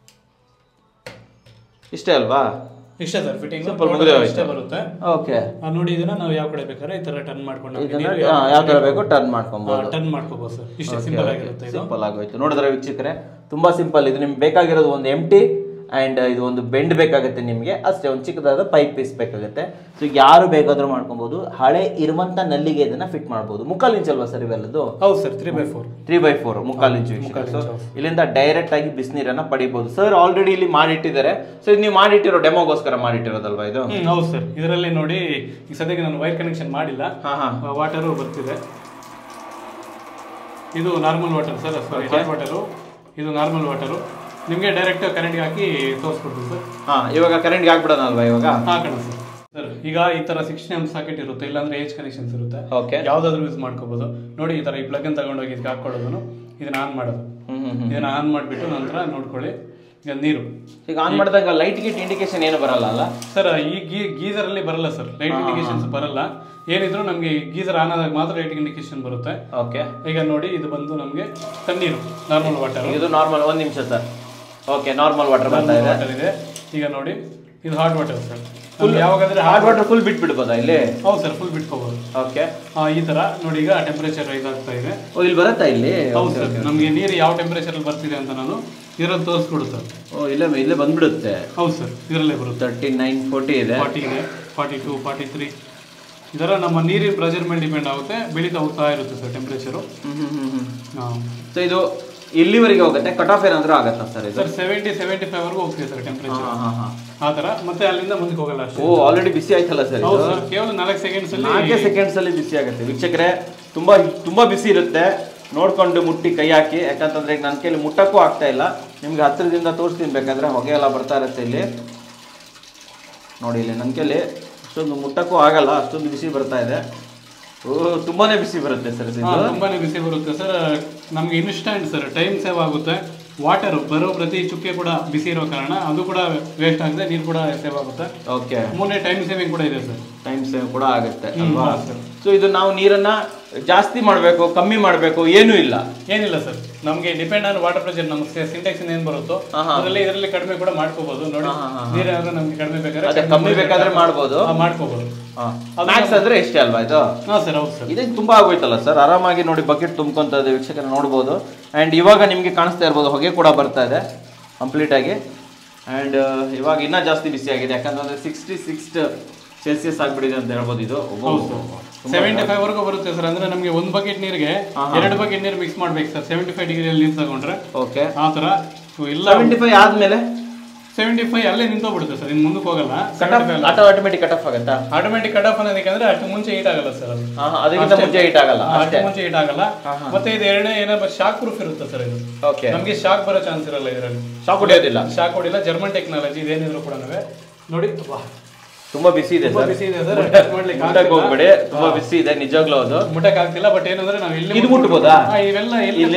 ಇಷ್ಟೇ ಅಲ್ವಾ? ಇಷ್ಟೇ ಸರ್ ಫಿಟ್ಟಿಂಗ್, ಇಷ್ಟೇ ಬರುತ್ತೆ. ಓಕೆ, ನೋಡಿ ಇದನ್ನ ನಾವು ಯಾವ ಕಡೆ ಬೇಕಾದ್ರೆ ಈ ತರ ಟರ್ನ್ ಮಾಡ್ಕೊಂಡು ಯಾವ ತರ ಬೇಕು ಟರ್ನ್ ಮಾಡ್ಕೋಬಹುದು ಸರ್. ಇಷ್ಟೇ ಸಿಂಪಲ್ ಆಗಿರುತ್ತೆ. ಸಿಂಪಲ್ ಆಗೋಯ್ತು. ನೋಡಿದ್ರೆ ವೀಕ್ಷಕರೇ, ತುಂಬಾ ಸಿಂಪಲ್. ಇದು ನಿಮ್ಗೆ ಬೇಕಾಗಿರೋದು ಒಂದು ಎಂಟಿ ಆ್ಯಂಡ್ ಇದು ಒಂದು ಬೆಂಡ್ ಬೇಕಾಗುತ್ತೆ ನಿಮಗೆ, ಅಷ್ಟೇ ಒಂದು ಚಿಕ್ಕದಾದ ಪೈಪ್ ಪೀಸ್ ಬೇಕಾಗುತ್ತೆ. ಸೊ ಈಗ ಯಾರು ಬೇಕಾದರೂ ಮಾಡ್ಕೊಬೋದು. ಹಳೆ ಇರುವಂಥ ನಲ್ಲಿಗೆ ಇದನ್ನು ಫಿಟ್ ಮಾಡ್ಬೋದು. 3/4 ಇಂಚ್ ಅಲ್ವಾ ಸರ್ ಇವೆಲ್ಲದು? ಹೌದು ಸರ್, 3/4 3/4 ಇಂಚು. ಇಲ್ಲಿಂದ ಡೈರೆಕ್ಟ್ ಆಗಿ ಬಿಸಿನೀರನ್ನ ಪಡಿಬಹುದು. ಸರ್ ಆಲ್ರೆಡಿ ಇಲ್ಲಿ ಮಾಡಿಟ್ಟಿದ್ದಾರೆ. ಸೊ ಇದು ನೀವು ಮಾಡಿಟ್ಟಿರೋ ಡೆಮೋಗೋಸ್ಕರ ಮಾಡಿಟ್ಟಿರೋದಲ್ವಾ ಇದು? ಹೌದು ಸರ್. ಇದರಲ್ಲಿ ನೋಡಿ, ಈ ಸದ್ಯಕ್ಕೆ ನಾನು ವೈರ್ ಕನೆಕ್ಷನ್ ಮಾಡಿಲ್ಲ, ವಾಟರ್ ಬರ್ತಿದೆ. ಇದು normal water sir, sorry hot water. ಇದು ನಾರ್ಮಲ್ ವಾಟರು. ನಿಮಗೆ ಡೈರೆಕ್ಟ್ ಕರೆಂಟ್ಗೆ ಹಾಕಿ ತೋರಿಸ್ಕೊಡ್ತೀವಿ ಸರ್. ಇವಾಗ ಕರೆಂಟ್ಗೆ ಹಾಕ್ಬಿಡೋಣ ಅಲ್ವಾ ಇವಾಗ? ಹಾಕೋಣ ಸರ್. ಸರ್ ಈಗ ಈ ತರ 16 amp ಸಾಕೆಟ್ ಇರುತ್ತೆ, ಇಲ್ಲಾಂದ್ರೆ ಏಜ್ ಕನೆಕ್ಷನ್ಸ್ ಇರುತ್ತೆ. ಯಾವ್ದಾದ್ರು ಯೂಸ್ ಮಾಡ್ಕೋಬಹುದು. ನೋಡಿ ಈ ತರ ಈ ಪ್ಲಗ್ ಅನ್ನು ತಗೊಂಡೋಗಿ ಇದಕ್ಕೆ ಹಾಕೊಳ್ಳೋದು, ಇದನ್ನ ಆನ್ ಮಾಡೋದು. ಇದನ್ನ ಆನ್ ಮಾಡಿಬಿಟ್ಟು ನಂತರ ನೋಡ್ಕೊಳ್ಳಿ, ಈಗ ನೀರು ಈಗ ಆನ್ ಮಾಡಿದಾಗ ಲೈಟ್ ಗಿಟ್ ಇಂಡಿಕೇಶನ್ ಏನು ಬರಲ್ಲ ಅಲ್ಲ ಸರ್? ಈ ಗೀಸರ್ ಅಲ್ಲಿ ಬರಲ್ಲ ಸರ್, ಲೈಟ್ ಇಂಡಿಕೇಶನ್ಸ್ ಬರಲ್ಲ. ಏನಿದ್ರು ನಮಗೆ ಗೀಸರ್ ಆನ್ ಆದಾಗ ಮಾತ್ರ ಲೈಟ್ ಇಂಡಿಕೇಶನ್ ಬರುತ್ತೆ. ಓಕೆ, ಈಗ ನೋಡಿ ಇದು ಬಂದು ನಮಗೆ ತಣ್ಣೀರು, ನಾರ್ಮಲ್ ವಾಟರ್. ಇದು ನಾರ್ಮಲ್. ಒಂದು ನಿಮಿಷ ಸರ್. ಓಕೆ, ನಾರ್ಮಲ್ ವಾಟರ್ ಬರ್ತಾ ಇದೆ. ಈಗ ನೋಡಿ ಇದು ಹಾಟ್ ವಾಟರ್ ಸರ್. ಯಾವಾಗಾದ್ರೆ ಹಾಟ್ ವಾಟರ್ ಫುಲ್ ಬಿಟ್ಬಿಡ್ಬೋದಾ ಇಲ್ಲಿ? ಹೌದು ಸರ್, ಫುಲ್ ಬಿಟ್ಕೋಬಹುದು. ಓಕೆ, ಈ ತರ ನೋಡಿ ಈಗ ಟೆಂಪರೇಚರ್ ರೈಸ್ ಆಗ್ತಾ ಇದೆ. ಇಲ್ಲಿ ಬರುತ್ತಾ ಇಲ್ಲಿ? ಹೌದು ಸರ್, ನಮಗೆ ನೀರು ಯಾವ ಟೆಂಪರೇಚರ್ ಅಲ್ಲಿ ಬರ್ತಿದೆ ಅಂತ ನಾನು ಇದರಲ್ಲಿ ತೋರಿಸ್ಕೊಡುತ್ತೆ. ಇಲ್ಲೇ ಬಂದ್ಬಿಡುತ್ತೆ. ಹೌದು ಸರ್, ಇದರಲ್ಲೇ ಬರುತ್ತೆ. 39, 40 ಇದೆ, 40 ಇದೆ, 42, 43. ಇದರ ನಮ್ಮ ನೀರಿನ ಪ್ರೆಷರ್ ಮೇಲೆ ಡಿಪೆಂಡ್ ಆಗುತ್ತೆ, ಬೆಳೀತಾ ಹೋಗ್ತಾ ಇರುತ್ತೆ ಸರ್ ಟೆಂಪರೇಚರು. ಸೊ ಇದು ಇಲ್ಲಿವರೆಗೆ ಹೋಗುತ್ತೆ. ಕಟ್ ಆಫ್ ಏನಾದರೂ ಆಗುತ್ತಾ ಸರ್? ಸರ್ 70-75 ವರೆಗೂ ಹೋಗ್ತೀವಿ ಸರ್ ಟೆಂಪರೇಚರ್. ಆ ಥರ ಮತ್ತೆ ಅಲ್ಲಿಂದ ಮುಂದಕ್ಕೆ ಹೋಗಲ್ಲ ಅಷ್ಟೇ. ಆಲ್ರೆಡಿ ಬಿಸಿ ಆಯ್ತಲ್ಲ ಸರ್? ಕೇವಲ 4 ಸೆಕೆಂಡ್ಸ್ ಅಲ್ಲಿ ಬಿಸಿ ಆಗುತ್ತೆ. ವೀಕ್ಷಕರೇ, ತುಂಬಾ ಬಿಸಿ ಇರುತ್ತೆ. ನೋಡ್ಕೊಂಡು ಮುಟ್ಟಿ ಕೈ ಹಾಕಿ, ಯಾಕಂತಂದ್ರೆ ಈಗ ನನ್ನ ಕೈಲಿ ಮುಟ್ಟಕ್ಕೂ ಆಗ್ತಾ ಇಲ್ಲ. ನಿಮ್ಗೆ ಹತ್ತಿರದಿಂದ ತೋರಿಸ್ತೀನಿ ಬೇಕಾದ್ರೆ, ಹೊಗೆ ಎಲ್ಲ ಬರ್ತಾ ಇರುತ್ತೆ ಇಲ್ಲಿ ನೋಡಿ. ಇಲ್ಲಿ ನನ್ನ ಕೈಲಿ ಅಷ್ಟೊಂದು ಮುಟ್ಟಕ್ಕೂ ಆಗಲ್ಲ, ಅಷ್ಟೊಂದು ಬಿಸಿ ಬರ್ತಾ ಇದೆ. ತುಂಬಾನೇ ಬಿಸಿ ಬರುತ್ತೆ ಸರ್. ತುಂಬಾನೇ ಬಿಸಿ ಬರುತ್ತೆ ಸರ್. ನಮ್ಗೆ ಇನ್ಸ್ಟಂಟ್ ಸರ್, ಟೈಮ್ ಸೇವ್ ಆಗುತ್ತೆ. ವಾಟರ್ ಬರೋ ಪ್ರತಿ ಚುಕ್ಕೆ ಕೂಡ ಬಿಸಿ ಇರೋ ಕಾರಣ ಅದು ಕೂಡ ವೇಸ್ಟ್ ಆಗುತ್ತೆ, ನೀರು ಕೂಡ ಸೇವ್ ಆಗುತ್ತೆ. ಓಕೆ, ಮೊನ್ನೆ ಟೈಮ್ ಸೇವಿಂಗ್ ಕೂಡ ಇದೆ ಸರ್. ಟೈಮ್ ಸೇವ್ ಕೂಡ ಆಗುತ್ತೆ ಅಲ್ವಾ? ಸೊ ಇದು ನಾವು ನೀರನ್ನ ಜಾಸ್ತಿ ಮಾಡಬೇಕು, ಕಮ್ಮಿ ಮಾಡಬೇಕು, ಏನೂ ಇಲ್ಲ? ಏನಿಲ್ಲ ಸರ್, ನಮಗೆ ಡಿಪೆಂಡ್ ಆನ್ ವಾಟರ್ ಪ್ರೆಷರ್. ನಮಗೆ ಸಿಂಟೆಕ್ಸ್ ಏನ್ ಬರುತ್ತೋ ಇದರಲ್ಲಿ ಕಡಿಮೆ ಕೂಡ ಮಾಡ್ಕೋಬಹುದು. ನೋಡಿ, ನೀರಾದ್ರೆ ನಮ್ಗೆ ಕಡಿಮೆ ಬೇಕಾದ್ರೆ, ಕಮ್ಮಿ ಬೇಕಾದ್ರೆ ಮಾಡ್ಬೋದು. ಮ್ಯಾಕ್ಸ್ ಅಂದ್ರೆ ಎಷ್ಟೇ ಅಲ್ವಾ ಇದು? ಹಾ ಸರ್, ಹೌದು ಸರ್. ಇದು ತುಂಬಾ ಆಗೋಯ್ತಲ್ಲ ಸರ್? ಆರಾಮಾಗಿ ನೋಡಿ, ಬಕೆಟ್ ತುಂಬ್ಕೊಂತ ಇದೆ, ವೀಕ್ಷಕರ ನೋಡ್ಬೋದು. ಅಂಡ್ ಇವಾಗ ನಿಮ್ಗೆ ಕಾಣಿಸ್ತಾ ಇರ್ಬೋದು, ಹೊಗೆ ಕೂಡ ಬರ್ತಾ ಇದೆ ಕಂಪ್ಲೀಟ್ ಆಗಿ. ಅಂಡ್ ಇವಾಗ ಇನ್ನೂ ಜಾಸ್ತಿ ಬಿಸಿ ಆಗಿದೆ, ಯಾಕಂತಂದ್ರೆ 66 ಸೆಲ್ಸಿಯಸ್ ಆಗ್ಬಿಟ್ಟಿದೆ ಅಂತ ಹೇಳ್ಬೋದು. ಇದು 75 ವರೆಗೂ ಬರುತ್ತೆ ಸರ್. ಅಂದ್ರೆ ನಮಗೆ 1 ಬಕೆಟ್ ನೀರಿಗೆ 2 ಬಕೆಟ್ ನೀರು ಮಿಕ್ಸ್ ಮಾಡ್ಬೇಕು ಸರ್. 75 ಡಿಗ್ರಿಯಲ್ಲಿ ನೀರು ತಗೊಂಡ್ರೆ ಓಕೆ, ಆ ತರ ಇಲ್ಲ. 75 ಆದ್ಮೇಲೆ 75 ಅಲ್ಲೇ ನಿಂತೋಗ್ಬಿಡುತ್ತೆ ಸರ್, ಇನ್ನು ಮುಂದಕ್ಕೆ ಹೋಗಲ್ಲ. ಆಟೋಮೆಟಿಕ್ ಕಟ್ ಆಫ್ ಆಗುತ್ತಾ? ಆಟೋಮೆಟಿಕ್ ಕಟ್ ಆಫ್ ಅನ್ನೋದಕ್ಕೆ ಅಷ್ಟು ಮುಂಚೆ ಹೀಟ್ ಆಗಲ್ಲ ಸರ್. ಅದು ಅದಕ್ಕಿಂತ ಮುಂಚೆ ಹೀಟ್ ಆಗಲ್ಲ, ಅಷ್ಟು ಮುಂಚೆ ಹೀಟ್ ಆಗಲ್ಲ. ಮತ್ತೆ ಇದು ಎರಡನೇ ಏನಪ್ಪ, ಶಾಕ್ ಪ್ರೂಫ್ ಇರುತ್ತೆ ಸರ್ ಇದು. ಓಕೆ, ನಮಗೆ ಶಾಕ್ ಬರೋ ಚಾನ್ಸ್ ಇರಲ್ಲ ಇದರಲ್ಲಿ. ಶಾಕ್ ಹೊಡೆಯೋದಿಲ್ಲ? ಶಾಕ್ ಹೊಡಿಲ್ಲ. ಜರ್ಮನ್ ಟೆಕ್ನಾಲಜಿ ಇದೇನಿದ್ರು ಕೂಡ ನೋಡಿ. ತುಂಬಾ ಬಿಸಿ ಇದೆ ಸರ್, ಬಿಸಿ ಇದೆ ಸರ್. ಮುಟ್ಟಕ್ಕೆ ಹೋಗ್ಬೇಡಿ, ತುಂಬಾ ಬಿಸಿ ಇದೆ ನಿಜವಾಗ್ಲೂ. ಅದು ಮುಟ್ಟಕ್ಕೆ ಆಗ್ತಿಲ್ಲ. ಬಟ್ ಏನಂದ್ರೆ ನಾವು ಇಲ್ಲಿ ಇದು ಮುಟ್ಬೋದಾ? ಇವೆಲ್ಲ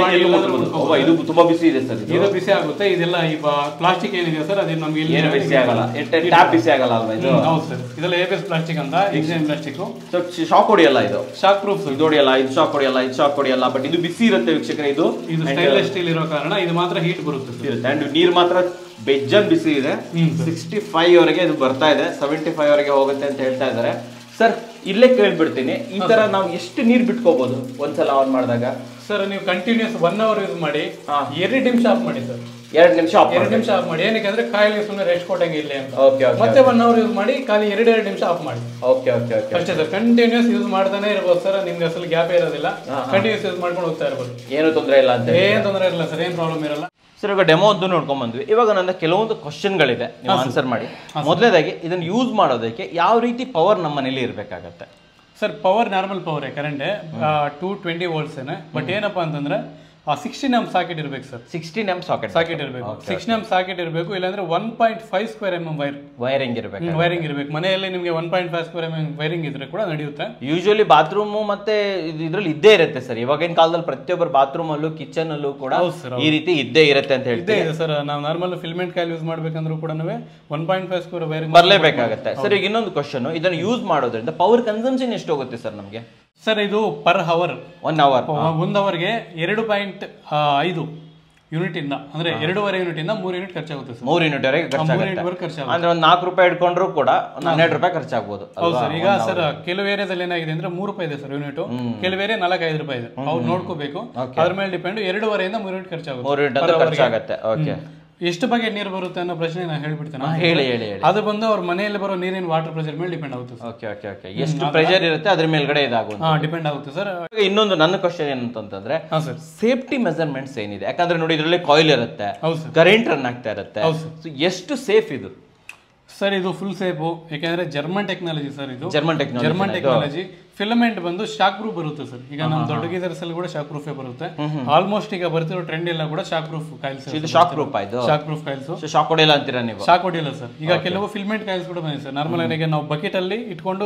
ಇದು ತುಂಬಾ ಬಿಸಿ ಇದೆ ಸರ್. ಇದು ಬಿಸಿ ಆಗುತ್ತೆ. ಇದೆಲ್ಲ ಈ ಪ್ಲಾಸ್ಟಿಕ್ ಏನಿದೆ ಸರ್, ಅದು ನಮ್ಗೆ ಏನು ಬಿಸಿ ಆಗಲ್ಲ. ಟ್ಯಾಪ್ ಬಿಸಿ ಆಗಲ್ಲ ಅಲ್ವಾ ಇದು? ಹೌದು ಸರ್, ಇದೆಲ್ಲ ABS ಪ್ಲಾಸ್ಟಿಕ್ ಅಂತ, ಇಂಜಿನ್ ಪ್ಲಾಸ್ಟಿಕ್. ಶಾಕ್ ಹೊಡಿಯಲ್ಲ ಇದು? Shock proof. ಇದು ಹೊಡಿಯಲ್ಲ, ಇದು ಶಾಕ್ ಹೊಡಿಯಲ್ಲ, ಇದು ಶಾಕ್ ಹೊಡಿಯಲ್ಲ. ಬಟ್ ಇದು ಬಿಸಿ ಇರುತ್ತೆ ವೀಕ್ಷಕರೇ. ಇದು ಸ್ಟೈನ್ಲೆಸ್ ಸ್ಟೀಲ್ ಇರೋ ಕಾರಣ ಇದು ಮಾತ್ರ ಹೀಟ್ ಬರುತ್ತೆ. ಅಂಡ್ ನೀರು ಮಾತ್ರ ಬೆಜ್ಜನ್ ಬಿಸಿ ಇದೆ. 65 ವರೆಗೆ ಇದು ಬರ್ತಾ ಇದೆ, 75 ವರೆಗೆ ಹೋಗುತ್ತೆ ಅಂತ ಹೇಳ್ತಾ ಇದ್ದಾರೆ ಸರ್. ಇಲ್ಲೇ ಕೇಳ್ಬಿಡ್ತೀನಿ, ಈ ತರ ನಾವು ಎಷ್ಟು ನೀರು ಬಿಟ್ಕೋಬಹುದು ಒಂದ್ಸಲ ಆನ್ ಮಾಡಿದಾಗ? ಸರ್ ನೀವು ಕಂಟಿನ್ಯೂಸ್ 1 ಅವರ್ ಯೂಸ್ ಮಾಡಿ, 2 ನಿಮಿಷ ಆಫ್ ಮಾಡಿ ಸರ್. 2 ನಿಮಿಷ ಆಫ್ ಮಾಡಿ. ಏನಕ್ಕೆ ಅಂದ್ರೆ ಕಾಯಿಲೆ ಸುಮ್ಮನೆ ರೆಸ್ಟ್ ಕೊಟ್ಟಂಗೆ ಇಲ್ಲ ಅಂತ. ಮತ್ತೆ 1 ಅವರ್ ಯೂಸ್ ಮಾಡಿ, ಖಾಲಿ 2 ನಿಮಿಷ ಆಫ್ ಮಾಡಿ. ಓಕೆ ಓಕೆ ಓಕೆ, ಅಷ್ಟೇ ಸರ್. ಕಂಟಿನ್ಯೂಸ್ ಯೂಸ್ ಮಾಡ್ತಾನೆ ಇರ್ಬೋದು ಸರ್, ನಿಮ್ಗೆ ಅಸಲು ಗ್ಯಾಪ್ ಇರೋದಿಲ್ಲ. ಕಂಟಿನ್ಯೂಸ್ ಯೂಸ್ ಮಾಡ್ಕೊಂಡು ಹೋಗ್ತಾ ಇರ್ಬೋದು, ಏನು ತೊಂದರೆ ಇಲ್ಲ ಅಂತ. ಏನ್ ತೊಂದರೆ ಇರಲ್ಲ ಸರ್, ಏನ್ ಪ್ರಾಬ್ಲಮ್ ಇರಲ್ಲ ಸರ್. ಇವಾಗ ಡೆಮೋ ಒಂದು ನೋಡ್ಕೊಂಡ್ ಬಂದ್ವಿ. ಇವಾಗ ನನ್ನ ಕೆಲವೊಂದು ಕ್ವಶನ್ಗಳಿದೆ, ನೀವು ಆನ್ಸರ್ ಮಾಡಿ. ಮೊದಲನೇದಾಗಿ ಇದನ್ನು ಯೂಸ್ ಮಾಡೋದಕ್ಕೆ ಯಾವ ರೀತಿ ಪವರ್ ನಮ್ಮ ಮನೇಲಿ ಇರಬೇಕಾಗತ್ತೆ ಸರ್? ಪವರ್ ನಾರ್ಮಲ್ ಪವರೇ, ಕರೆಂಟೇ 220 ವೋಲ್ಟ್ಸ್. ಬಟ್ ಏನಪ್ಪಾ ಅಂತಂದ್ರೆ 16 amp ಸಾಕೆಟ್ ಇರಬೇಕು ಸರ್. 16 amp ಸಾಕೆಟ್ ಇರಬೇಕು. 16 amp ಸಾಕೆಟ್ ಇರಬೇಕು. ಇಲ್ಲಾಂದ್ರೆ 1.5 ಸ್ಕ್ವೇರ್ mm ವೈರಿಂಗ್ ಇರಬೇಕು. ಮನೆಯಲ್ಲಿ ನಿಮಗೆ 1.5 ಸ್ಕ್ವೇರ್ mm ವೈರಿಂಗ್ ಇದ್ರೆ ಕೂಡ ನಡೆಯುತ್ತೆ. ಯೂಶುವಲಿ ಬಾತ್ರೂಮ್ ಮತ್ತೆ ಇದ್ರಲ್ಲಿ ಇದ್ದೇ ಇರುತ್ತೆ ಸರ್. ಇವಾಗಿನ ಕಾಲದಲ್ಲಿ ಪ್ರತಿಯೊಬ್ಬರು ಬಾತ್ರೂಮ್ ಅಲ್ಲೂ ಕಿಚನ್ ಅಲ್ಲೂ ಕೂಡ ಈ ರೀತಿ ಇದ್ದೇ ಇರುತ್ತೆ ಅಂತ ಹೇಳ್ತೀವಿ ಸರ್. ನಾವು ನಾರ್ಮಲ್ ಫಿಲ್ಮೆಂಟ್ ಕಾಯಿಲ್ ಯೂಸ್ ಮಾಡ್ಬೇಕಂದ್ರೂ ಕೂಡ 1.5 ಸ್ಕ್ವೇರ್ ವೈರಿಂಗ್ ಬರಲೇಬೇಕಾಗುತ್ತೆ ಸರ್. ಈಗ ಇನ್ನೊಂದು ಕ್ವಶನ್, ಇದನ್ನು ಯೂಸ್ ಮಾಡೋದ್ರಿಂದ ಪವರ್ ಕನ್ಸಂಪ್ಷನ್ ಎಷ್ಟು ಹೋಗುತ್ತೆ ಸರ್ ನಮಗೆ? ಸರ್ ಇದು ಪರ್ ಅವರ್ 1 ಅವರ್ 1 ಅವರ್ಗೆ 2.5 ಯೂನಿಟ್ ಇಂದ, ಅಂದ್ರೆ 2.5 ಯೂನಿಟ್ ಇಂದ 3 ಯೂನಿಟ್ ಖರ್ಚಾಗುತ್ತೆ ಸರ್. 3 ಯೂನಿಟ್ ವರೆಗೆ ಖರ್ಚಾಗುತ್ತೆ. ಅಂದ್ರೆ ಒಂದು 4 ರೂಪಾಯಿ ಇಟ್ಕೊಂಡ್ರು ಕೂಡ 12 ರೂಪಾಯಿ ಖರ್ಚಾಗಬಹುದು. ಹೌದು ಸರ್. ಈಗ ಸರ್ ಕೆಲವು ಏರಿಯಾದಲ್ಲಿ ಏನಾಗಿದೆ ಅಂದ್ರೆ 3 ರೂಪಾಯಿ ಇದೆ ಸರ್ ಯೂನಿಟ್, ಕೆಲವು ಏರಿಯಾ 4-5 ರೂಪಾಯಿ ಇದೆ. ಅವ್ರು ನೋಡ್ಕೋಬೇಕು, ಅದ್ರ ಮೇಲೆ ಡಿಪೆಂಡ್. 2.5 ಇಂದ 3 ಯೂನಿಟ್ ಖರ್ಚಾಗುತ್ತೆ. 3 ಯೂನಿಟ್ ಖರ್ಚಾಗುತ್ತೆ. ಓಕೆ. ಎಷ್ಟು ಬಗೆ ನೀರು ಬರುತ್ತೆ ಅನ್ನೋ ಪ್ರಶ್ನೆ ನಾನು ಹೇಳ್ಬಿಡ್ತೇನೆ. ಹೇಳಿ. ಅದು ಬಂದು ಅವ್ರ ಮನೆಯಲ್ಲಿ ಬರೋ ನೀರಿನ ವಾಟರ್ ಪ್ರೆಷರ್ ಮೇಲೆ ಡಿಪೆಂಡ್ ಆಗುತ್ತೆ. ಓಕೆ. ಎಷ್ಟು ಪ್ರೆಷರ್ ಇರುತ್ತೆ ಅದ್ರ ಮೇಲ್ಗಡೆ ಇದಾಗುತ್ತೆ, ಡಿಪೆಂಡ್ ಆಗುತ್ತೆ ಸರ್. ಇನ್ನೊಂದು ನನ್ನ ಕ್ವಶನ್ ಏನಂತಂದ್ರೆ ಸೇಫ್ಟಿ ಮೆಜರ್ಮೆಂಟ್ಸ್ ಏನಿದೆ? ಯಾಕಂದ್ರೆ ನೋಡಿ ಇದರಲ್ಲಿ ಕಾಯಿಲ್ ಇರುತ್ತೆ, ಕರೆಂಟ್ ರನ್ ಆಗ್ತಾ ಇರುತ್ತೆ, ಎಷ್ಟು ಸೇಫ್ ಇದು ಸರ್? ಇದು ಫುಲ್ ಸೇಫು, ಯಾಕಂದ್ರೆ ಜರ್ಮನ್ ಟೆಕ್ನಾಲಜಿ ಸರ್. ಇದು ಜರ್ಮನ್ ಟೆಕ್ನಾಲಜಿ. ಫಿಲಮೆಂಟ್ ಬಂದು ಶಾಕ್ ಪ್ರೂಫ್ ಬರುತ್ತೆ ಸರ್. ಈಗ ನಮ್ಮ ದೊಡ್ಡ ಗೀಸರ್ಸ್ ಅಲ್ಲಿ ಕೂಡ ಶಾಕ್ ಪ್ರೂಫೇ ಬರುತ್ತೆ. ಆಲ್ಮೋಸ್ಟ್ ಈಗ ಬರ್ತಿರೋ ಟ್ರೆಂಡ್ ಎಲ್ಲ ಕೂಡ ಶಾಕ್ ಪ್ರೂಫ್ ಕಾಯಿಲ್ಸ್. ಇದು ಶಾಕ್ ಪ್ರೂಫ್ ಆಯ್ತು, ಶಾಕ್ ಪ್ರೂಫ್ ಕಾಯಿಲ್ಸ್. ಶಾಕ್ ಹೊಡೆಯಲ್ಲ ಅಂತೀರಾ ನೀವು? ಶಾಕ್ ಹೊಡೆಯಲ್ಲ ಸರ್. ಈಗ ಕೆಲವು ಫಿಲ್ಮೆಂಟ್ ಕಾಯಿಲ್ಸ್ ಕೂಡ ಬಂದಿದೆ ಸರ್. ನಾರ್ಮಲ್ ಆಗಿ ನಾವು ಬಕೆಟ್ ಅಲ್ಲಿ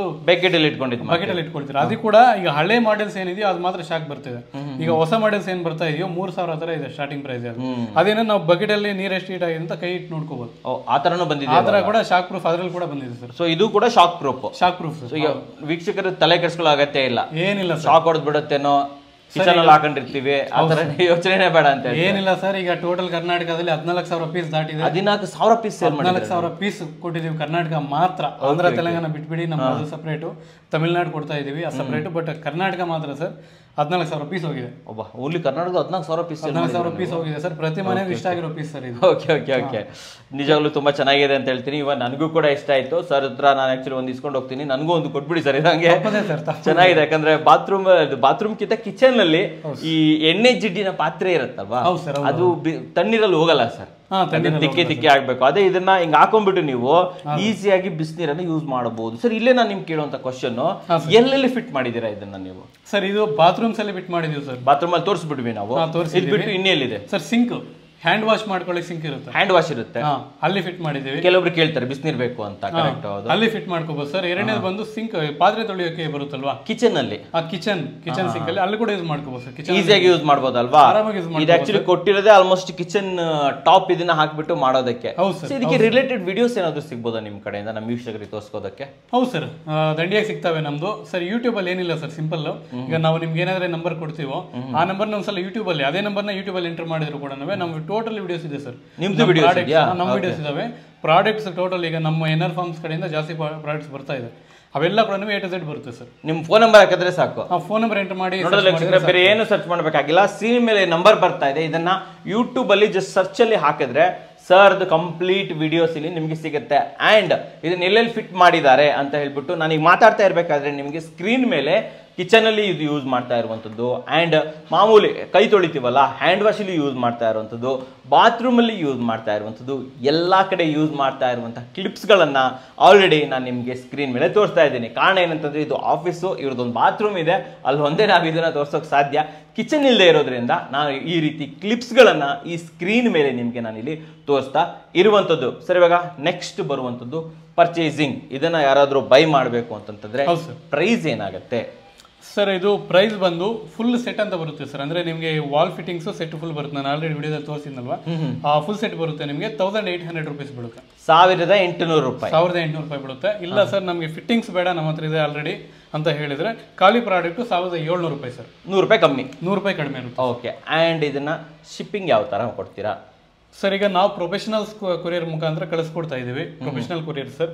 ಇಟ್ಕೊಳ್ತೀವಿ. ಅದು ಕೂಡ ಈಗ ಹಳೆ ಮಾಡೆಲ್ಸ್ ಏನಿದೆಯೋ ಅದು ಮಾತ್ರ ಶಾಕ್ ಬರ್ತಿದೆ. ಈಗ ಹೊಸ ಮಾಡೆಲ್ಸ್ ಏನ್ ಬರ್ತಾ ಇದೆಯೋ 3000 ತರ ಇದೆ ಸ್ಟಾರ್ಟಿಂಗ್ ಪ್ರೈಸ್. ಅದೇನೋ ನಾವು ಬಕೆಟ್ ಅಲ್ಲಿ ನೀರ್ ಎಷ್ಟು ಹೀಟ್ ಆಗಿದೆ ಅಂತ ಕೈ ಇಟ್ಟು ನೋಡ್ಕೋಬಹುದು. ಆ ತರನೂ ಬಂದಿದೆ. ಆ ತರ ಕೂಡ ಶಾಕ್ ಪ್ರೂಫ್ ಅದ್ರಲ್ಲಿ ಕೂಡ ಬಂದಿದೆ ಸರ್. ಸೊ ಇದು ಕೂಡ ಶಾಕ್ ಪ್ರೂಫ್. ಸರ್. ವೀಕ್ಷಕರು ತಲೆ ಕೆಡಿಸ್ಕೊಳ್ಳೋ ಅಗತ್ಯ ಇಲ್ಲ, ಏನಿಲ್ಲ. ಶಾಕ್ ಹೊಡೆದ್ ಬಿಡುತ್ತೇನೋ, ಕಿಚನ್ ಅಲ್ಲಿ ಹಾಕೊಂಡಿರ್ತೀವಿ, ಆತರ ಯೋಚನೆ ಬೇಡ ಅಂತ. ಏನಿಲ್ಲ ಸರ್, ಈಗ ಟೋಟಲ್ ಕರ್ನಾಟಕದಲ್ಲಿ 14,000 ಪೀಸ್ ದಾಟಿದೆ. 14,000 ಪೀಸ್ ಸೇಲ್ ಮಾಡಿ 14,000 ಪೀಸ್ ಕೊಟ್ಟಿದೀವಿ ಕರ್ನಾಟಕ ಮಾತ್ರ. ಆಂಧ್ರ ತೆಲಂಗಾಣ ಬಿಟ್ಬಿಡಿ, ನಮ್ಮ ಅದು ಸಪರೇಟ್. ತಮಿಳ್ನಾಡು ಕೊಡ್ತಾ ಇದೀವಿ ಅದು ಸಪರೇಟ್. ಬಟ್ ಕರ್ನಾಟಕ ಮಾತ್ರ ಸರ್ 14,000 ಪೀಸ್ ಹೋಗಿದೆ. Only Karnataka 14,000 piece. 14,000 ಪೀಸ್ ಹೋಗಿದೆ ಸರ್. ಪ್ರತಿ ಮನೆಗೂ ಇಷ್ಟ ಆಗಿರೋ ಪೀಸ್ ಸರ್ ಇದು. ಓಕೆ. ನಿಜವಾಗ್ಲೂ ತುಂಬಾ ಚೆನ್ನಾಗಿದೆ ಅಂತ ಹೇಳ್ತೀನಿ. ಇವಾಗ ನನಗೂ ಕೂಡ ಇಷ್ಟ ಆಯ್ತು ಸರ್. ಹತ್ರ ನಾನು ಆಕ್ಚುಲಿ ಒಂದು ಇಸ್ಕೊಂಡು ಹೋಗ್ತೀನಿ, ನನಗೂ ಒಂದು ಕೊಟ್ಬಿಡಿ ಸರ್. ಇದಂಗೆ ಚೆನ್ನಾಗಿದೆ, ಯಾಕಂದ್ರೆ ಬಾತ್ರೂಮ್ ಕಿಂತ ಕಿಚನ್ ಅಲ್ಲಿ ಈ ಎಣ್ಣೆ ಜಿಡ್ಡಿನ ಪಾತ್ರೆ ಇರುತ್ತಲ್ವಾ, ಅದು ತಣ್ಣೀರಲ್ಲಿ ಹೋಗಲ್ಲ ಸರ್, ತಿಕ್ಕಿ ಆಗ್ಬೇಕು. ಅದೇ ಇದನ್ನ ಹಿಂಗ್ ಹಾಕೊಂಡ್ಬಿಟ್ಟು ನೀವು ಈಸಿಯಾಗಿ ಬಿಸಿನೀರನ್ನು ಯೂಸ್ ಮಾಡಬಹುದು ಸರ್. ಇಲ್ಲೇ ನಾನು ನಿಮ್ಗೆ ಕೇಳುವಂತ ಕ್ವಶನ್, ಎಲ್ಲೆಲ್ಲಿ ಫಿಟ್ ಮಾಡಿದೀರಾ ಇದನ್ನ ನೀವು? ಸರ್ ಇದು ಬಾತ್ರೂಮ್ಸ್ ಅಲ್ಲಿ ಫಿಟ್ ಮಾಡಿದೀವಿ ಸರ್. ಬಾತ್ರೂಮ್ ಅಲ್ಲಿ ತೋರಿಸ್ಬಿಟ್ವಿ ನಾವು. ಇದು ಬಿಟ್ಟು ಇನ್ನೆಲ್ಲಿದೆ ಸರ್? ಸಿಂಕ್, ಹ್ಯಾಂಡ್ ವಾಶ್ ಮಾಡ್ಕೊಳ್ಳಿ ಸಿಂಕ್ ಇರುತ್ತೆ. ಹ್ಯಾಂಡ್ ವಾಶ್ ಇರುತ್ತೆ, ಅಲ್ಲಿ ಫಿಟ್ ಮಾಡಿದೀವಿ. ಕೆಲವೊಬ್ರು ಕೇಳ್ತಾರೆ ಬಿಸಿನೀರ್ ಬೇಕು ಅಂತ, ಕರೆಕ್ಟ್, ಅಲ್ಲಿ ಫಿಟ್ ಮಾಡ್ಕೋಬಹುದು ಸರ್. ಎರಡನೇದು ಬಂದು ಸಿಂಕ್, ಪಾತ್ರೆ ತೊಳೆಯೋಕೆ ಬರುತ್ತಲ್ವಾ ಕಿಚನ್ ಅಲ್ಲಿ, ಕಿಚನ್ ಸಿಂಕ್ ಅಲ್ಲಿ ಅಲ್ಲಿ ಕೂಡ ಯೂಸ್ ಮಾಡ್ಕೋಬಹುದು ಸರ್. ಕಿಚನ್ ಈಸಿಯಾಗಿ ಯೂಸ್ ಮಾಡಬಹುದಲ್ವಾ? ಇದು ಆಕ್ಚುಲಿ ಕೊಟ್ಟಿರೋದೇ ಆಲ್ಮೋಸ್ಟ್ ಕಿಚನ್ ಟಾಪ್ ಇದನ್ನ ಹಾಕ್ಬಿಟ್ಟು ಮಾಡೋದಕ್ಕೆ. ಇದಕ್ಕೆ ರಿಲೇಟೆಡ್ ವಿಡಿಯೋಸ್ ಏನಾದ್ರು ಸಿಗ್ಬೋದಾ ನಿಮ್ ಕಡೆಯಿಂದ ನಮ್ಮ ವೀಕ್ಷಕರಿಗೆ ತೋರಿಸೋದಕ್ಕೆ? ಹೌದು ಸರ್, ದಂಡಿಯಾಗಿ ಸಿಗ್ತವೆ ನಮ್ದು ಸರ್. ಯೂಟ್ಯೂಬ್ ಅಲ್ಲಿ ಏನಿಲ್ಲ ಸರ್, ಸಿಂಪಲ್. ಈಗ ನಾವು ನಿಮ್ಗೆ ಏನಾದ್ರೆ ನಂಬರ್ ಕೊಡ್ತೀವೋ ಆ ನಂಬರ್ನ ಒಂದ್ಸಲ ಯೂಟ್ಯೂಬ್ ಅಲ್ಲಿ, ಅದೇ ನಂಬರ್ನ ಯೂಟ್ಯೂಬ್ ಅಲ್ಲಿ ಎಂಟರ್ ಮಾಡಿದ್ರು ಕೂಡ ನಮ್ಗೆ ಟೋಟಲ್ ವಿಡಿಯೋಸ್ ಇದೆ ಸರ್. ನಿಮ್ದು ವಿಡಿಯೋಸ್ ಇದೆಯಾ? ನಮ್ಮ ವಿಡಿಯೋಸ್ ಇದಾವೆ. ಪ್ರಾಡಕ್ಟ್ಸ್ ಟೋಟಲ್ ಈಗ ನಮ್ಮ ಎನ್ಆರ್ ಫಾರ್ಮ್ಸ್ ಕಡೆಯಿಂದ ಜಾಸ್ತಿ ಪ್ರಾಡಕ್ಟ್ಸ್ ಬರ್ತಾ ಇದೆ. ಅವೆಲ್ಲ ಕೂಡ A to Z ಬರುತ್ತೆ ಸರ್. ನಿಮ್ ಫೋನ್ ನಂಬರ್ ಹಾಕಿದ್ರೆ ಸಾಕು. ಫೋನ್ ನಂಬರ್ ಎಂಟರ್ ಮಾಡಿ ಬೇರೆ ಏನು ಸರ್ಚ್ ಮಾಡಬೇಕಾಗಿಲ್ಲ. ಸ್ಕ್ರೀನ್ ಮೇಲೆ ನಂಬರ್ ಬರ್ತಾ ಇದೆ, ಇದನ್ನ ಯೂಟ್ಯೂಬ್ ಅಲ್ಲಿ ಜಸ್ಟ್ ಸರ್ಚ್ ಅಲ್ಲಿ ಹಾಕಿದ್ರೆ ಸರ್ದು ಕಂಪ್ಲೀಟ್ ವಿಡಿಯೋಸ್ ಇಲ್ಲಿ ನಿಮ್ಗೆ ಸಿಗುತ್ತೆ. ಅಂಡ್ ಇದನ್ನ ಎಲ್ಲೆಲ್ಲಿ ಫಿಟ್ ಮಾಡಿದ್ದಾರೆ ಅಂತ ಹೇಳ್ಬಿಟ್ಟು ನಾನೀಗ ಮಾತಾಡ್ತಾ ಇರ್ಬೇಕಾದ್ರೆ ನಿಮ್ಗೆ ಸ್ಕ್ರೀನ್ ಮೇಲೆ ಕಿಚನ್ ಅಲ್ಲಿ ಇದು ಯೂಸ್ ಮಾಡ್ತಾ ಇರುವಂಥದ್ದು, ಅಂಡ್ ಮಾಮೂಲಿ ಕೈ ತೊಳಿತೀವಲ್ಲ ಹ್ಯಾಂಡ್ ವಾಶ್ ಅಲ್ಲಿ ಯೂಸ್ ಮಾಡ್ತಾ ಇರುವಂಥದ್ದು, ಬಾತ್ರೂಮ್ ಅಲ್ಲಿ ಯೂಸ್ ಮಾಡ್ತಾ ಇರುವಂಥದ್ದು, ಎಲ್ಲಾ ಕಡೆ ಯೂಸ್ ಮಾಡ್ತಾ ಇರುವಂತಹ ಕ್ಲಿಪ್ಸ್ ಗಳನ್ನ ಆಲ್ರೆಡಿ ನಾನು ನಿಮ್ಗೆ ಸ್ಕ್ರೀನ್ ಮೇಲೆ ತೋರಿಸ್ತಾ ಇದ್ದೀನಿ. ಕಾರಣ ಏನಂತಂದ್ರೆ ಇದು ಆಫೀಸು, ಇವ್ರದ್ದೊಂದು ಬಾತ್ರೂಮ್ ಇದೆ, ಅಲ್ಲಿ ಒಂದೇ ನಾವು ಇದನ್ನ ತೋರ್ಸೋಕೆ ಸಾಧ್ಯ. ಕಿಚನ್ ಇಲ್ಲದೆ ಇರೋದ್ರಿಂದ ನಾನು ಈ ರೀತಿ ಕ್ಲಿಪ್ಸ್ ಗಳನ್ನ ಈ ಸ್ಕ್ರೀನ್ ಮೇಲೆ ನಿಮ್ಗೆ ನಾನು ಇಲ್ಲಿ ತೋರಿಸ್ತಾ ಇರುವಂಥದ್ದು. ಸರ್, ಇವಾಗ ನೆಕ್ಸ್ಟ್ ಬರುವಂಥದ್ದು ಪರ್ಚೇಸಿಂಗ್. ಇದನ್ನ ಯಾರಾದ್ರೂ ಬೈ ಮಾಡಬೇಕು ಅಂತಂತಂದ್ರೆ ಪ್ರೈಸ್ ಏನಾಗುತ್ತೆ ಸರ್? ಇದು ಪ್ರೈಸ್ ಬಂದು ಫುಲ್ ಸೆಟ್ ಅಂತ ಬರುತ್ತೆ ಸರ್. ಅಂದ್ರೆ ನಿಮಗೆ ವಾಲ್ ಫಿಟ್ಟಿಂಗ್ಸ್ ಸೆಟ್ ಫುಲ್ ಬರುತ್ತೆ. ನಾನು ಆಲ್ರೆಡಿ ವಿಡಿಯೋದಲ್ಲಿ ತೋರಿಸಿದ್ನಲ್ವಾ, ಫುಲ್ ಸೆಟ್ ಬರುತ್ತೆ ನಿಮಗೆ 1800 ರೂಪೀಸ್ ಬೀಳುತ್ತೆ. 1800 ರೂಪಾಯಿ. 1800 ರೂಪಾಯಿ ಬೀಳುತ್ತೆ. ಇಲ್ಲ ಸರ್ ನಮಗೆ ಫಿಟ್ಟಿಂಗ್ಸ್ ಬೇಡ, ನಮ್ಮ ಹತ್ರ ಇದೆ ಆಲ್ರೆಡಿ ಅಂತ ಹೇಳಿದ್ರೆ ಖಾಲಿ ಪ್ರಾಡಕ್ಟ್ 1700 ರೂಪಾಯಿ ಸರ್. 100 ರೂಪಾಯಿ ಕಮ್ಮಿ, 100 ರೂಪಾಯಿ ಕಡಿಮೆ ಇರುತ್ತೆ. ಓಕೆ. ಅಂಡ್ ಇದನ್ನ ಶಿಪ್ಪಿಂಗ್ ಯಾವ ತರ ಕೊಡ್ತೀರಾ ಸರ್? ಈಗ ನಾವು ಪ್ರೊಫೆಷನಲ್ಸ್ ಕೊರಿಯರ್ ಮುಖಾಂತರ ಕಳಿಸ್ಕೊಡ್ತಾ ಇದೀವಿ. Professional courier sir.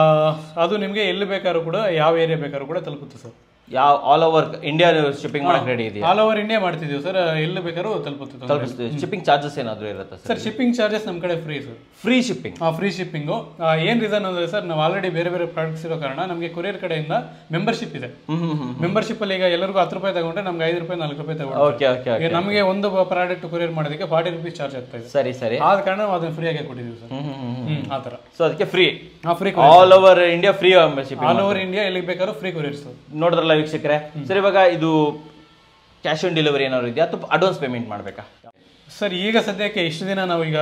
ಅದು ನಿಮಗೆ ಎಲ್ಲಿ ಬೇಕಾದ್ರೂ ಕೂಡ, ಯಾವ ಏರಿಯಾ ಬೇಕಾದ್ರೂ ಕೂಡ ತಲುಪುತ್ತೆ ಸರ್. ಯಾವ ಆಲ್ ಓವರ್ ಇಂಡಿಯಾ ಶಿಪ್ಪಿಂಗ್ ಮಾಡಕ್ಕೆ ರೆಡಿ ಇದೆಯಾ? ಆಲ್ ಓವರ್ ಇಂಡಿಯಾ ಮಾಡ್ತಿದೀವಿ ಸರ್, ಎಲ್ಲಿ ಬೇಕಾದ್ರೂ ತಲುಪುತ್ತೆ. ಶಿಪ್ಪಿಂಗ್ ಚಾರ್ಜಸ್ ಏನಾದರೂ ಇರುತ್ತೆ ಸರ್? ಶಿಪ್ಪಿಂಗ್ ಚಾರ್ಜಸ್ ನಮ್ಮ ಕಡೆ free sir. Free shipping? Free shipping. ಏನ್ ರೀಸನ್ ಅಂದ್ರೆ ಸರ್, ನಾವು ಆಲ್ರೆಡಿ ಬೇರೆ ಬೇರೆ ಪ್ರಾಡಕ್ಟ್ಸ್ ಇರೋ ಕಾರಣ ನಮಗೆ ಕೊರಿಯರ್ ಕಡೆಯಿಂದ ಮೆಂಬರ್ಶಿಪ್ ಇದೆ. ಮೆಂಬರ್ಶಿಪ್ ಅಲ್ಲಿ ಈಗ ಎಲ್ಲರಿಗೂ 10 ರೂಪಾಯಿ ತಗೊಂಡ್ರೆ ನಮ್ಗೆ 5 ರೂಪಾಯಿ 4 ರೂಪಾಯಿ ತಗೊಂಡ್ರೆ ನಮಗೆ ಒಂದು ಪ್ರಾಡಕ್ಟ್ ಕೊರಿಯರ್ ಮಾಡೋದಕ್ಕೆ 40 ರೂಪೀಸ್ ಚಾರ್ಜ್ ಆಗ್ತಾ ಇದೆ. ಸರಿ. ಆದ ಕಾರಣ ನಾವು ಅದನ್ನ ಫ್ರೀ ಆಗಿ ಕೊಟ್ಟಿದ್ದೀವಿ ಸರ್. ಆ ತರ. ಸೊ ಅದಕ್ಕೆ free free all over India, free membership all over India, ಎಲ್ಲಿಗೆ ಬೇಕಾದ್ರೂ ಫ್ರೀ ಕೊರಿಯರ್ ಸರ್. ನೋಡಿದ್ರಲ್ಲ ವೀಕ್ಷಕರೇ. ಸರ್, ಇವಾಗ ಇದು ಕ್ಯಾಶ್ ಆನ್ ಡೆಲಿವರಿ ಏನಾದ್ರು ಇದೆಯಾ ಅಥವಾ ಅಡ್ವಾನ್ಸ್ ಪೇಮೆಂಟ್ ಮಾಡಬೇಕಾ ಸರ್? ಈಗ ಸದ್ಯಕ್ಕೆ ಇಷ್ಟು ದಿನ ನಾವು ಈಗ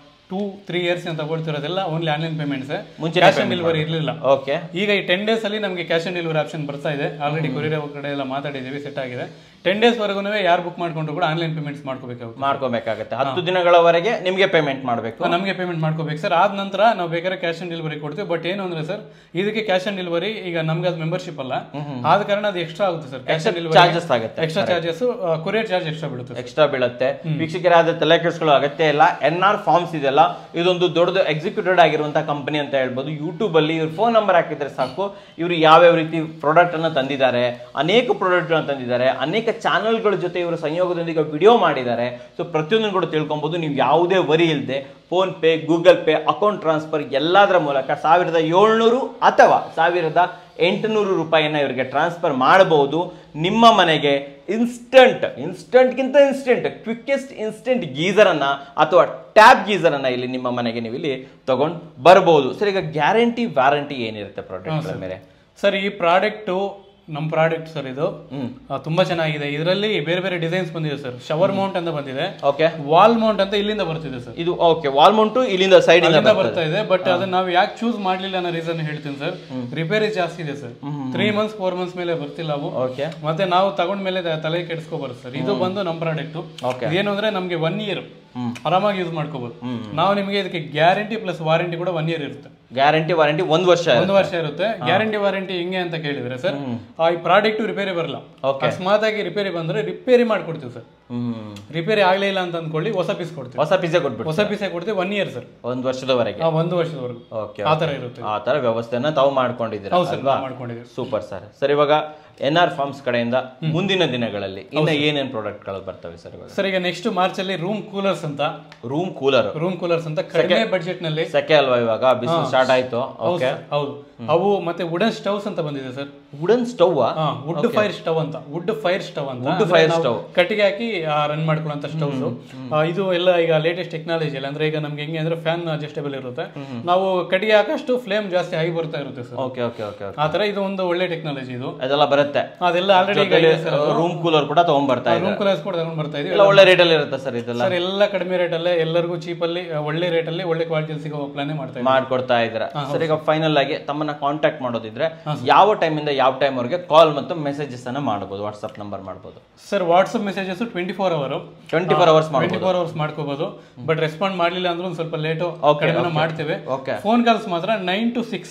2-3 years ಅಂತ ತಗೊಳ್ತಿರೋದೆಲ್ಲ ಓನ್ಲಿ ಆನ್ಲೈನ್ ಪೇಮೆಂಟ್ಸ್. ಮುಂಚೆ ಕ್ಯಾಶ್ ಆನ್ ಡೆಲಿವರಿ ಇರಲಿಲ್ಲ. ಓಕೆ. ಈಗ ಈ 10 days ಅಲ್ಲಿ ನಮಗೆ ಕ್ಯಾಶ್ ಆನ್ ಡೆಲಿವರಿ ಆಪ್ಷನ್ ಬರ್ತಾ ಇದೆ. ಆಲ್ರೆಡಿ ಕೊರಿಯರ್ ಕಡೆ ಎಲ್ಲ ಮಾತಾಡಿದ್ದೀವಿ, ಸೆಟ್ ಆಗಿದೆ. 10 days ವರೆಗೂ ಯಾರು ಬುಕ್ ಮಾಡ್ಕೊಂಡ್ರು ಕೂಡ ಆನ್ಲೈನ್ ಪೇಮೆಂಟ್ಸ್ ಮಾಡ್ಕೋಬೇಕಾಗುತ್ತೆ. 10 ದಿನಗಳವರೆಗೆ ನಿಮಗೆ ಪೇಮೆಂಟ್ ಮಾಡಬೇಕು, ನಮಗೆ ಪೇಮೆಂಟ್ ಮಾಡ್ಕೋಬೇಕು ಸರ್. ಆದ ನಂತರ ನಾವು ಬೇಕಾದ್ರೆ ಕ್ಯಾಶ್ ಆನ್ ಡೆಲಿವರಿ ಕೊಡ್ತೀವಿ. ಬಟ್ ಏನು ಅಂದ್ರೆ ಸರ್, ಇದಕ್ಕೆ ಕ್ಯಾಶ್ ಆನ್ ಡೆಲಿವರಿ ಈಗ ನಮ್ಗೆ ಅದು ಮೆಂಬರ್ಶಿಪ್ ಅಲ್ಲ, ಆದ ಕಾರಣ ಅದು ಎಕ್ಸ್ಟ್ರಾ ಆಗುತ್ತೆ sir. Cash on delivery charges ಆಗುತ್ತೆ, extra charges, courier charge extra ಬೀಳುತ್ತೆ. ವೀಕ್ಷಕರೇ, ಅದ್ರ ತಲೆ ಕೆಡಿಸ್ಕೊಳ್ಳೋ ಅಗತ್ಯ ಇಲ್ಲ. ಎನ್ಆರ್ ಫಾರ್ಮ್ಸ್ ಇದೆಲ್ಲ, ಇದೊಂದು ದೊಡ್ಡದು ಎಕ್ಸಿಕ್ಯೂಟೆಡ್ ಆಗಿರುವಂತಹ ಕಂಪನಿ ಅಂತ ಹೇಳ್ಬೋದು. ಯೂಟ್ಯೂಬ್ ಅಲ್ಲಿ ಇವ್ರ ಫೋನ್ ನಂಬರ್ ಹಾಕಿದ್ರೆ ಸಾಕು, ಇವರು ಯಾವ್ಯಾವ ರೀತಿ ಪ್ರಾಡಕ್ಟ್ ಅನ್ನ ತಂದಿದ್ದಾರೆ, ಅನೇಕ ಪ್ರಾಡಕ್ಟ್ ತಂದಿದ್ದಾರೆ, ಅನೇಕ ಚಾನಲ್ಗಳ ಜೊತೆ ಇವರು ಸಂಯೋಗದೊಂದಿಗೆ ವಿಡಿಯೋ ಮಾಡಿದ್ದಾರೆ. ಸೊ ಪ್ರತಿಯೊಂದನ್ನು ಕೂಡ ತಿಳ್ಕೊಬಹುದು. ನೀವು ಯಾವುದೇ ವರಿ ಇಲ್ಲದೆ PhonePe, Google Pay, account transfer ಎಲ್ಲದರ ಮೂಲಕ 1700 ಅಥವಾ 1800 ರೂಪಾಯಿನ ಇವರಿಗೆ ಟ್ರಾನ್ಸ್ಫರ್ ಮಾಡಬಹುದು. ನಿಮ್ಮ ಮನೆಗೆ ಇನ್ಸ್ಟೆಂಟ್ ಕ್ವಿಕ್ಕೆಸ್ಟ್ ಇನ್ಸ್ಟೆಂಟ್ ಗೀಸರ್ ಅನ್ನ ಅಥವಾ ಟ್ಯಾಪ್ ಗೀಸರ್ ಅನ್ನ ಇಲ್ಲಿ ನಿಮ್ಮ ಮನೆಗೆ ನೀವು ಇಲ್ಲಿ ತಗೊಂಡು ಬರಬಹುದು. ಸರ್, ಈಗ ಗ್ಯಾರಂಟಿ ವಾರಂಟಿ ಏನಿರುತ್ತೆ ಪ್ರಾಡಕ್ಟ್ ಮೇಲೆ? ಸರ್, ಈ ನಮ್ಮ ಪ್ರಾಡಕ್ಟ್ ಸರ್ ಇದು ತುಂಬಾ ಚೆನ್ನಾಗಿದೆ. ಇದರಲ್ಲಿ ಬೇರೆ ಬೇರೆ ಡಿಸೈನ್ಸ್ ಬಂದಿದೆ ಸರ್. ಶವರ್ ಮೌಂಟ್ ಅಂತ ಬಂದಿದೆ, ವಾಲ್ ಮೌಂಟ್ ಅಂತ ಇಲ್ಲಿಂದ ಬರ್ತಿದೆ ಸರ್. ಇದು ವಾಲ್ ಮೌಂಟ್ ಇಲ್ಲಿಂದ ಸೈಡ್ ಇಂದ ಬರ್ತಾ ಇದೆ. ಬಟ್ ಅದನ್ನ ನಾವು ಯಾಕೆ ಚೂಸ್ ಮಾಡ್ಲಿಲ್ಲ ಅನ್ನೋ ರೀಸನ್ ಹೇಳ್ತೀನಿ ಸರ್. ರಿಪೇರಿ ಜಾಸ್ತಿ ಇದೆ ಸರ್. 3 months 4 months ಮೇಲೆ ಬರ್ತಿಲ್ಲ ಅವು. ಮತ್ತೆ ನಾವು ತಗೊಂಡ್ಮೇಲೆ ತಲೆ ಕೆಡಿಸ್ಕೋಬಾರ್ದು ಸರ್. ಇದು ಬಂದು ನಮ್ಮ ಪ್ರಾಡಕ್ಟ್. ಏನು ಅಂದ್ರೆ ನಮ್ಗೆ 1 year ಆರಾಮಾಗಿ ಯೂಸ್ ಮಾಡ್ಕೋಬಹುದು. ನಾವು ನಿಮಗೆ ಇದಕ್ಕೆ ಗ್ಯಾರಂಟಿ ಪ್ಲಸ್ ವಾರಂಟಿ ಕೂಡ 1 year ಇರುತ್ತೆ. ಗ್ಯಾರಂಟಿ ವಾರಂಟಿ 1 ವರ್ಷ ಇರುತ್ತೆ. ಗ್ಯಾರಂಟಿ ವಾರಂಟಿ ಹೆಂಗೆ ಅಂತ ಕೇಳಿದ್ರೆ ಸರ್, ಈ ಪ್ರಾಡಕ್ಟ್ ರಿಪೇರಿ ಬರಲ್ಲ. ಅಕಸ್ಮಾತ್ ಆಗಿ ರಿಪೇರಿ ಬಂದ್ರೆ ರಿಪೇರಿ ಮಾಡ್ಕೊಡ್ತೀವಿ ಸರ್. ರಿಪೇರಿ ಆಗ್ಲೇ ಇಲ್ಲ ಅಂತ ಅಂದ್ಕೊಳ್ಳಿ, ಹೊಸ ಪೀಸ್ ಕೊಡ್ತೀವಿ. ಹೊಸ ಪೀಸೇ ಕೊಡ್ತೀವಿ. 1 year ಸರ್, 1 ವರ್ಷದವರೆಗೆ. 1 ವರ್ಷದವರೆಗೂ ಆತರ ಇರುತ್ತೆ. ಆ ತರ ವ್ಯವಸ್ಥೆನ ತಾವು ಮಾಡ್ಕೊಂಡಿದ್ದೀರಾ? Super sir. ಸರ್, ಇವಾಗ NR ಫಾರ್ಮ್ಸ್ ಕಡೆಯಿಂದ ಮುಂದಿನ ದಿನಗಳಲ್ಲಿ ಇನ್ನ ಏನೇನ್ ಪ್ರಾಡಕ್ಟ್ ಗಳು ಬರ್ತವೆ ಸರ್? ಸರ್, ಈಗ ನೆಕ್ಸ್ಟ್ ಮಾರ್ಚ್ ಅಲ್ಲಿ ರೂಮ್ ಕೂಲರ್ಸ್ ಅಂತ ಕಡಿಮೆ ಬಡ್ಜೆಟ್ ನಲ್ಲಿ. ಸೆಕೆ ಅಲ್ವಾ ಇವಾಗ, ಬಿಸಿಲು ಸ್ಟಾರ್ಟ್ ಆಯ್ತು. ಹೌದು, ಅವು ಮತ್ತೆ ವುಡನ್ ಸ್ಟವ್ಸ್ ಅಂತ ಬಂದಿದೆ sir. Wooden stove, wood fire stove ಅಂತ ಕಟ್ಟಿಗೆ ಹಾಕಿ ರನ್ ಮಾಡ್ಕೊಳ್ಳುವಂತ ಸ್ಟವ್ಸ್. ಇದು ಎಲ್ಲ ಈಗ ಲೇಟೆಸ್ಟ್ ಟೆಕ್ನಾಲಜಿ ಅಲ್ಲ. ಅಂದ್ರೆ ಈಗ ನಮ್ಗೆ ಹೆಂಗೆ ಅಂದ್ರೆ ಫ್ಯಾನ್ ಅಡ್ಜಸ್ಟೇಬಲ್ ಇರುತ್ತೆ. ನಾವು ಕಟ್ಟಿಗೆ ಹಾಕಷ್ಟು ಫ್ಲೇಮ್ ಜಾಸ್ತಿ ಆಗಿ ಬರ್ತಾ ಇರುತ್ತೆ ಸರ್. ಆತರ ಇದು ಒಂದು ಒಳ್ಳೆ ಟೆಕ್ನಾಲಜಿ. ಇದು ಅದೆಲ್ಲ ಬರುತ್ತೆ. ಅದೆಲ್ಲ ಆಲ್ರೆಡಿ ರೂಮ್ ಕೂಲರ್ ಕೂಡ ತಗೊಂಡ್ ಬರ್ತಾ ಇದೆ. ರೂಮ್ ಕೂಲರ್ಸ್ ಕೂಡ ತಗೊಂಡ್ ಬರ್ತಾ ಇದೀವಿ. ಒಳ್ಳೆ ರೇಟ್ ಅಲ್ಲಿ ಇರುತ್ತೆ ಸರ್. ಇದೆಲ್ಲ ಸರ್ ಎಲ್ಲ ಕಡಿಮೆ ರೇಟ್ ಅಲ್ಲೇ ಎಲ್ಲರಿಗೂ ಚೀಪ್ ಅಲ್ಲಿ ಒಳ್ಳೆ ರೇಟ್ ಅಲ್ಲಿ ಒಳ್ಳೆ ಕ್ವಾಲಿಟಿ ಸಿಗೋ ಪ್ಲಾನ್ ಮಾಡ್ಕೊಡ್ತಾ ಇದ್ದಾರೆ. ಸರ್, ಈಗ ಫೈನಲ್ ಆಗಿ ತಮ್ಮನ್ನ ಕಾಂಟ್ಯಾಕ್ಟ್ ಮಾಡೋದಿದ್ರೆ ಯಾವ ಟೈಮ್ ಇಂದ ಯಾವ ಟೈಮ್ ವರೆಗೆ ಕಾಲ್ ಮತ್ತು ಮೆಸೇಜಸ್ ಅನ್ನ ಮಾಡಬಹುದು? ವಾಟ್ಸ್ಆಪ್ ನಂಬರ್ ಮಾಡಬಹುದು ಸರ್. ವಾಟ್ಸ್ಆಪ್ ಮೆಸೇಜಸ್ 24 hours ಮಾಡ್ಕೋಬಹುದು. ಬಟ್ ರೆಸ್ಪಾಂಡ್ ಮಾಡ್ಲಿಲ್ಲ ಅಂದ್ರೆ ಒಂದು ಸ್ವಲ್ಪ ಲೇಟು ಕಡಿಮೆ ಮಾಡ್ತೇವೆ. ಫೋನ್ ಕಾಲ್ಸ್ ಮಾತ್ರ 9 to 6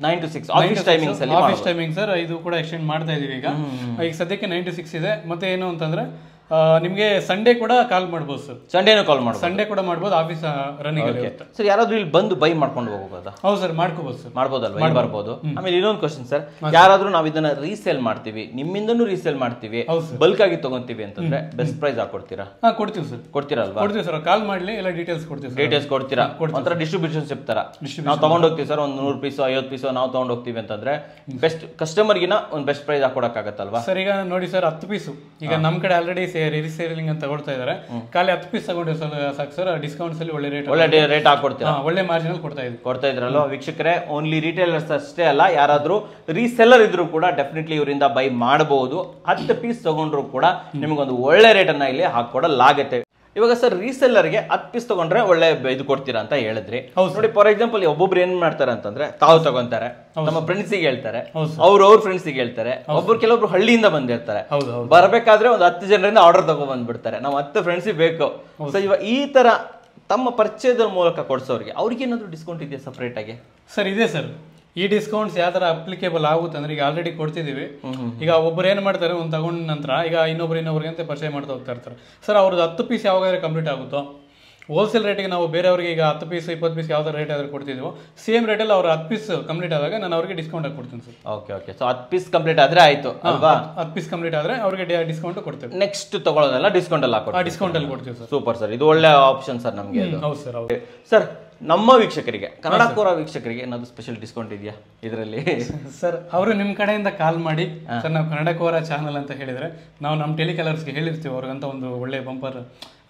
ಆಫೀಸ್ ಟೈಮಿಂಗ್ ಸರ್. ಇದು ಕೂಡ ಎಕ್ಸ್ಟೆಂಡ್ ಮಾಡ್ತಾ ಇದೀವಿ. ಈಗ ಸದ್ಯಕ್ಕೆ 9 to 6 ಇದೆ. ಮತ್ತೆ ಏನು ಅಂತಂದ್ರೆ ನಿಮ್ಗೆ ಸಂಡೇ ಕೂಡ ಕಾಲ್ ಮಾಡಬಹುದು ಸರ್. ಸಂಡೇ ಕೂಡ ಮಾಡಬಹುದು. ಆಫೀಸ್ ರನ್ನಿಂಗ್ ಅಲ್ಲಿ ಇರುತ್ತೆ ಸರ್. ಯಾರಾದ್ರೂ ಇಲ್ಲಿ ಬಂದು ಬೈ ಮಾಡ್ಕೊಂಡು ಹೋಗಬಹುದಾ? ಹೌದು ಸರ್, ಮಾಡ್ಕೋಬಹುದು ಸರ್. ಮಾಡ್ಬೋದಲ್ವಾ? ಬರ್ಬೋದು. ಆಮೇಲೆ ಇನ್ನೊಂದು ಕ್ವಶನ್ ಸರ್, ಯಾರಾದ್ರೂ ನಾವು ಇದನ್ನ ರೀಸೇಲ್ ಮಾಡ್ತೀವಿ, ನಿಮ್ಮಿಂದನೂ ರೀಸೇಲ್ ಮಾಡ್ತೀವಿ, ಬಲ್ಕ್ ಆಗಿ ತಗೊಂತೀವಿ ಅಂತಂದ್ರೆ ಬೆಸ್ಟ್ ಪ್ರೈಸ್ ಹಾಕೊಡ್ತೀರಾ? ಕೊಡ್ತೀವಿ ಸರ್. ಕೊಡ್ತೀರಲ್ವಾ? ಕೊಡ್ತೀವಿ ಸರ್. ಕಾಲ್ ಮಾಡ್ಲಿ, ಎಲ್ಲ ಡೀಟೇಲ್ಸ್ ಕೊಡ್ತೀರಾ? ಒಂಥರ ಡಿಸ್ಟ್ರಿಬ್ಯೂಷನ್ ಸಿಗ್ತಾರ. ನಾವು ತಗೊಂಡ್ ಹೋಗ್ತೀವಿ ಸರ್, ಒಂದು 100 ಪೀಸು 50 ಪೀಸು ನಾವು ತಗೊಂಡ್ ಹೋಗ್ತೀವಿ ಅಂತಂದ್ರೆ ಬೆಸ್ಟ್ ಕಸ್ಟಮರ್ಗಿನ ಒಂದು ಬೆಸ್ಟ್ ಪ್ರೈಸ್ ಹಾಕೊಡಕ್ಕಾಗತ್ತಲ್ವಾ ಸರ್? ಈಗ ನೋಡಿ ಸರ್, 10 ಪೀಸು ಈಗ ನಮ್ ಕಡೆ ಆಲ್ರೆಡಿ ರೀಸೇಲಿಂಗ್ ಅಂತ ತಗೊಳ್ತಾ ಇದಾರೆ. ಖಾಲಿ 10 ಪೀಸ್ ತಗೊಂಡ್ರೆ ಸಾಕು ಸರ್. ಡಿಸ್ಕೌಂಟ್ಸ್ ಅಲ್ಲಿ ಒಳ್ಳೆ ರೇಟ್ ಹಾಕೊಡ್ತೀರಾ? ಒಳ್ಳೆ ಮಾರ್ಜಿನ್ ಕೊಡ್ತಾ ಇದ್ರಲ್ವಾ ವೀಕ್ಷಕರೇ? ಓನ್ಲಿ ರಿಟೇಲರ್ಸ್ ಅಷ್ಟೇ ಅಲ್ಲ, ಯಾರಾದ್ರೂ ರೀಸೆಲ್ಲರ್ ಇದ್ರು ಕೂಡ ಡೆಫಿನೆಟ್ಲಿ ಇವರಿಂದ ಬೈ ಮಾಡಬಹುದು. 10 ಪೀಸ್ ತಗೊಂಡ್ರು ಕೂಡ ನಿಮಗೊಂದು ಒಳ್ಳೆ ರೇಟ್ ಅನ್ನ ಇಲ್ಲಿ ಹಾಕೊಡಲಾಗುತ್ತೆ. ಇವಾಗ ಸರ್, ರೀಸೆಲ್ಲರ್ಗೆ 10 ಪೀಸ್ ತಗೊಂಡ್ರೆ ಒಳ್ಳೆ ಇದು ಕೊಡ್ತೀರಾ ಅಂತ ಹೇಳಿದ್ರಿ. ನೋಡಿ, ಫಾರ್ ಎಕ್ಸಾಂಪಲ್ ಒಬ್ಬೊಬ್ರು ಏನ್ ಮಾಡ್ತಾರೆ ಅಂತಂದ್ರೆ, ತಾವು ತಗೊಂತಾರೆ, ನಮ್ಮ ಫ್ರೆಂಡ್ಸಿಗೆ ಹೇಳ್ತಾರೆ, ಅವ್ರ ಫ್ರೆಂಡ್ಸಿಗೆ ಹೇಳ್ತಾರೆ. ಕೆಲವೊಬ್ರು ಹಳ್ಳಿಯಿಂದ ಬಂದಿರ್ತಾರೆ, ಬರ್ಬೇಕಾದ್ರೆ ಒಂದು 10 ಜನರಿಂದ ಆರ್ಡರ್ ತಗೊಂಡ್ ಬಂದ್ಬಿಡ್ತಾರೆ. ನಾವು 10 ಫ್ರೆಂಡ್ಸಿಗೆ ಬೇಕು. ಸೊ ಇವಾಗ ಈ ತರ ತಮ್ಮ ಪರಿಚಯದ ಮೂಲಕ ಕೊಡ್ಸೋರಿಗೆ ಅವ್ರಿಗೆ ಏನಾದ್ರು ಡಿಸ್ಕೌಂಟ್ ಇದೆಯಾ ಸಪರೇಟ್ ಆಗಿ? ಸರ್, ಇದೆ ಸರ್. ಈ ಡಿಸ್ಕೌಂಟ್ಸ್ ಯಾವ ತರ ಅಪ್ಲಿಕೇಬಲ್ ಆಗುತ್ತೆ ಅಂದ್ರೆ, ಈಗ ಆಲ್ರೆಡಿ ಕೊಡ್ತಿದೀವಿ. ಈಗ ಒಬ್ಬರು ಏನ್ ಮಾಡ್ತಾರೆ, ಒಂದು ತಗೊಂಡ ನಂತರ ಈಗ ಇನ್ನೊಬ್ರಿಗೆ ಅಂತ ಪರಿಚಯ ಮಾಡ್ತಾ ಹೋಗ್ತಾ ಇರ್ತಾರೆ ಸರ್. ಅವ್ರದ್ದು 10 ಪೀಸ್ ಯಾವಾಗಾದ್ರೆ ಕಂಪ್ಲೀಟ್ ಆಗುತ್ತೋ, ಹೋಲ್ಸೇಲ್ ರೇಟಿಗೆ ನಾವು ಬೇರೆಯವ್ರಿಗೆ ಈಗ 10 ಪೀಸ್ 20 ಪೀಸ್ ಯಾವ್ದಾರ ರೇಟ್ ಆದ್ರೆ ಕೊಡ್ತಿದ್ವಿ. ಸೇಮ್ ರೇಟಲ್ಲಿ ಅವ್ರು 10 ಪೀಸ್ ಕಂಪ್ಲೀಟ್ ಆದಾಗ ನಾನು ಅವ್ರಿಗೆ ಡಿಸ್ಕೌಂಟ್ ಆಗಿ ಕೊಡ್ತೀನಿ sir. Okay. So 10 piece complete ಆದ್ರೆ ಆಯ್ತು ಅಲ್ವಾ? 10 ಪೀಸ್ ಕಂಪ್ಲೀಟ್ ಆದ್ರೆ ಅವ್ರಿಗೆ ಡಿಸ್ಕೌಂಟ್ ಕೊಡ್ತೇವೆ. ನೆಕ್ಸ್ಟ್ ತಗೊಳ್ಳೋದೆಲ್ಲ ಡಿಸ್ಕೌಂಟ್ ಅಲ್ಲಿ ಕೊಡ್ತೀವಿ ಸರ್. ಸೂಪರ್ ಸರ್, ಇದು ಒಳ್ಳೆ ಆಪ್ಷನ್ ಸರ್ ನಮಗೆ. ಹೌದು ಸರ್. ಹೌದು ಸರ್, ನಮ್ಮ ವೀಕ್ಷಕರಿಗೆ, ಕನ್ನಡ ಕೋರ ವೀಕ್ಷಕರಿಗೆ ಏನಾದ್ರು ಸ್ಪೆಷಲ್ ಡಿಸ್ಕೌಂಟ್ ಇದೆಯಾ ಇದರಲ್ಲಿ? ಸರ್, ಅವರು ನಿಮ್ಮ ಕಡೆಯಿಂದ ಕಾಲ್ ಮಾಡಿ ಸರ್, ನಾವು ಕನ್ನಡ ಕೋರ ಚಾನಲ್ ಅಂತ ಹೇಳಿದ್ರೆ ನಾವು ನಮ್ಮ ಟೆಲಿಕಾಲರ್ಸ್ಗೆ ಹೇಳಿರ್ತೀವಿ ಅವ್ರಿಗಂತ ಒಂದು ಒಳ್ಳೆ ಬಂಪರ್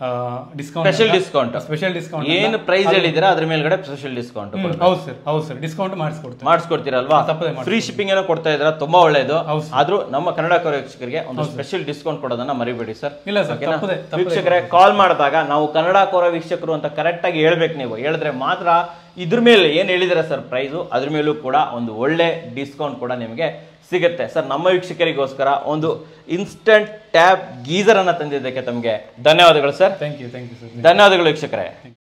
ಸ್ಪೆಷಲ್ ಡಿಸ್ಕೌಂಟ್ ಏನು ಪ್ರೈಸ್ ಹೇಳಿದಿರಾ ಅದ್ರ ಮೇಲ್ಗಡೆ ಸ್ಪೆಷಲ್ ಡಿಸ್ಕೌಂಟ್. ಹೌದು ಸರ್, ಡಿಸ್ಕೌಂಟ್ ಮಾಡಿಸ್ಕೊಡ್ತೀರಲ್ವಾ? ಫ್ರೀ ಶಿಪ್ಪಿಂಗ್ ಏನೋ ಕೊಡ್ತಾ ಇದ್ರ, ತುಂಬಾ ಒಳ್ಳೇದು. ಆದ್ರೂ ನಮ್ಮ ಕನ್ನಡ ಕೋರ ವೀಕ್ಷಕರಿಗೆ ಒಂದು ಸ್ಪೆಷಲ್ ಡಿಸ್ಕೌಂಟ್ ಕೊಡೋದನ್ನ ಮರಿಬೇಡಿ ಸರ್. ಇಲ್ಲ ಸರ್, ವೀಕ್ಷಕರೇ, ಕಾಲ್ ಮಾಡಿದಾಗ ನಾವು ಕನ್ನಡ ಕೋರ ವೀಕ್ಷಕರು ಅಂತ ಕರೆಕ್ಟ್ ಆಗಿ ಹೇಳ್ಬೇಕು. ನೀವು ಹೇಳಿದ್ರೆ ಮಾತ್ರ ಇದ್ರ ಮೇಲೆ ಏನ್ ಹೇಳಿದಿರ ಸರ್ ಪ್ರೈಸು, ಅದ್ರ ಮೇಲೂ ಕೂಡ ಒಂದು ಒಳ್ಳೆ ಡಿಸ್ಕೌಂಟ್ ಕೂಡ ನಿಮಗೆ ಸಿಗುತ್ತೆ ಸರ್. ನಮ್ಮ ವೀಕ್ಷಕರಿಗೋಸ್ಕರ ಒಂದು ಇನ್ಸ್ಟಂಟ್ ಟ್ಯಾಪ್ ಗೀಸರ್ ಅನ್ನ ತಂದಿದ್ದಕ್ಕೆ ತಮಗೆ ಧನ್ಯವಾದಗಳು ಸರ್. Thank you sir. ಧನ್ಯವಾದಗಳು ವೀಕ್ಷಕರೇ.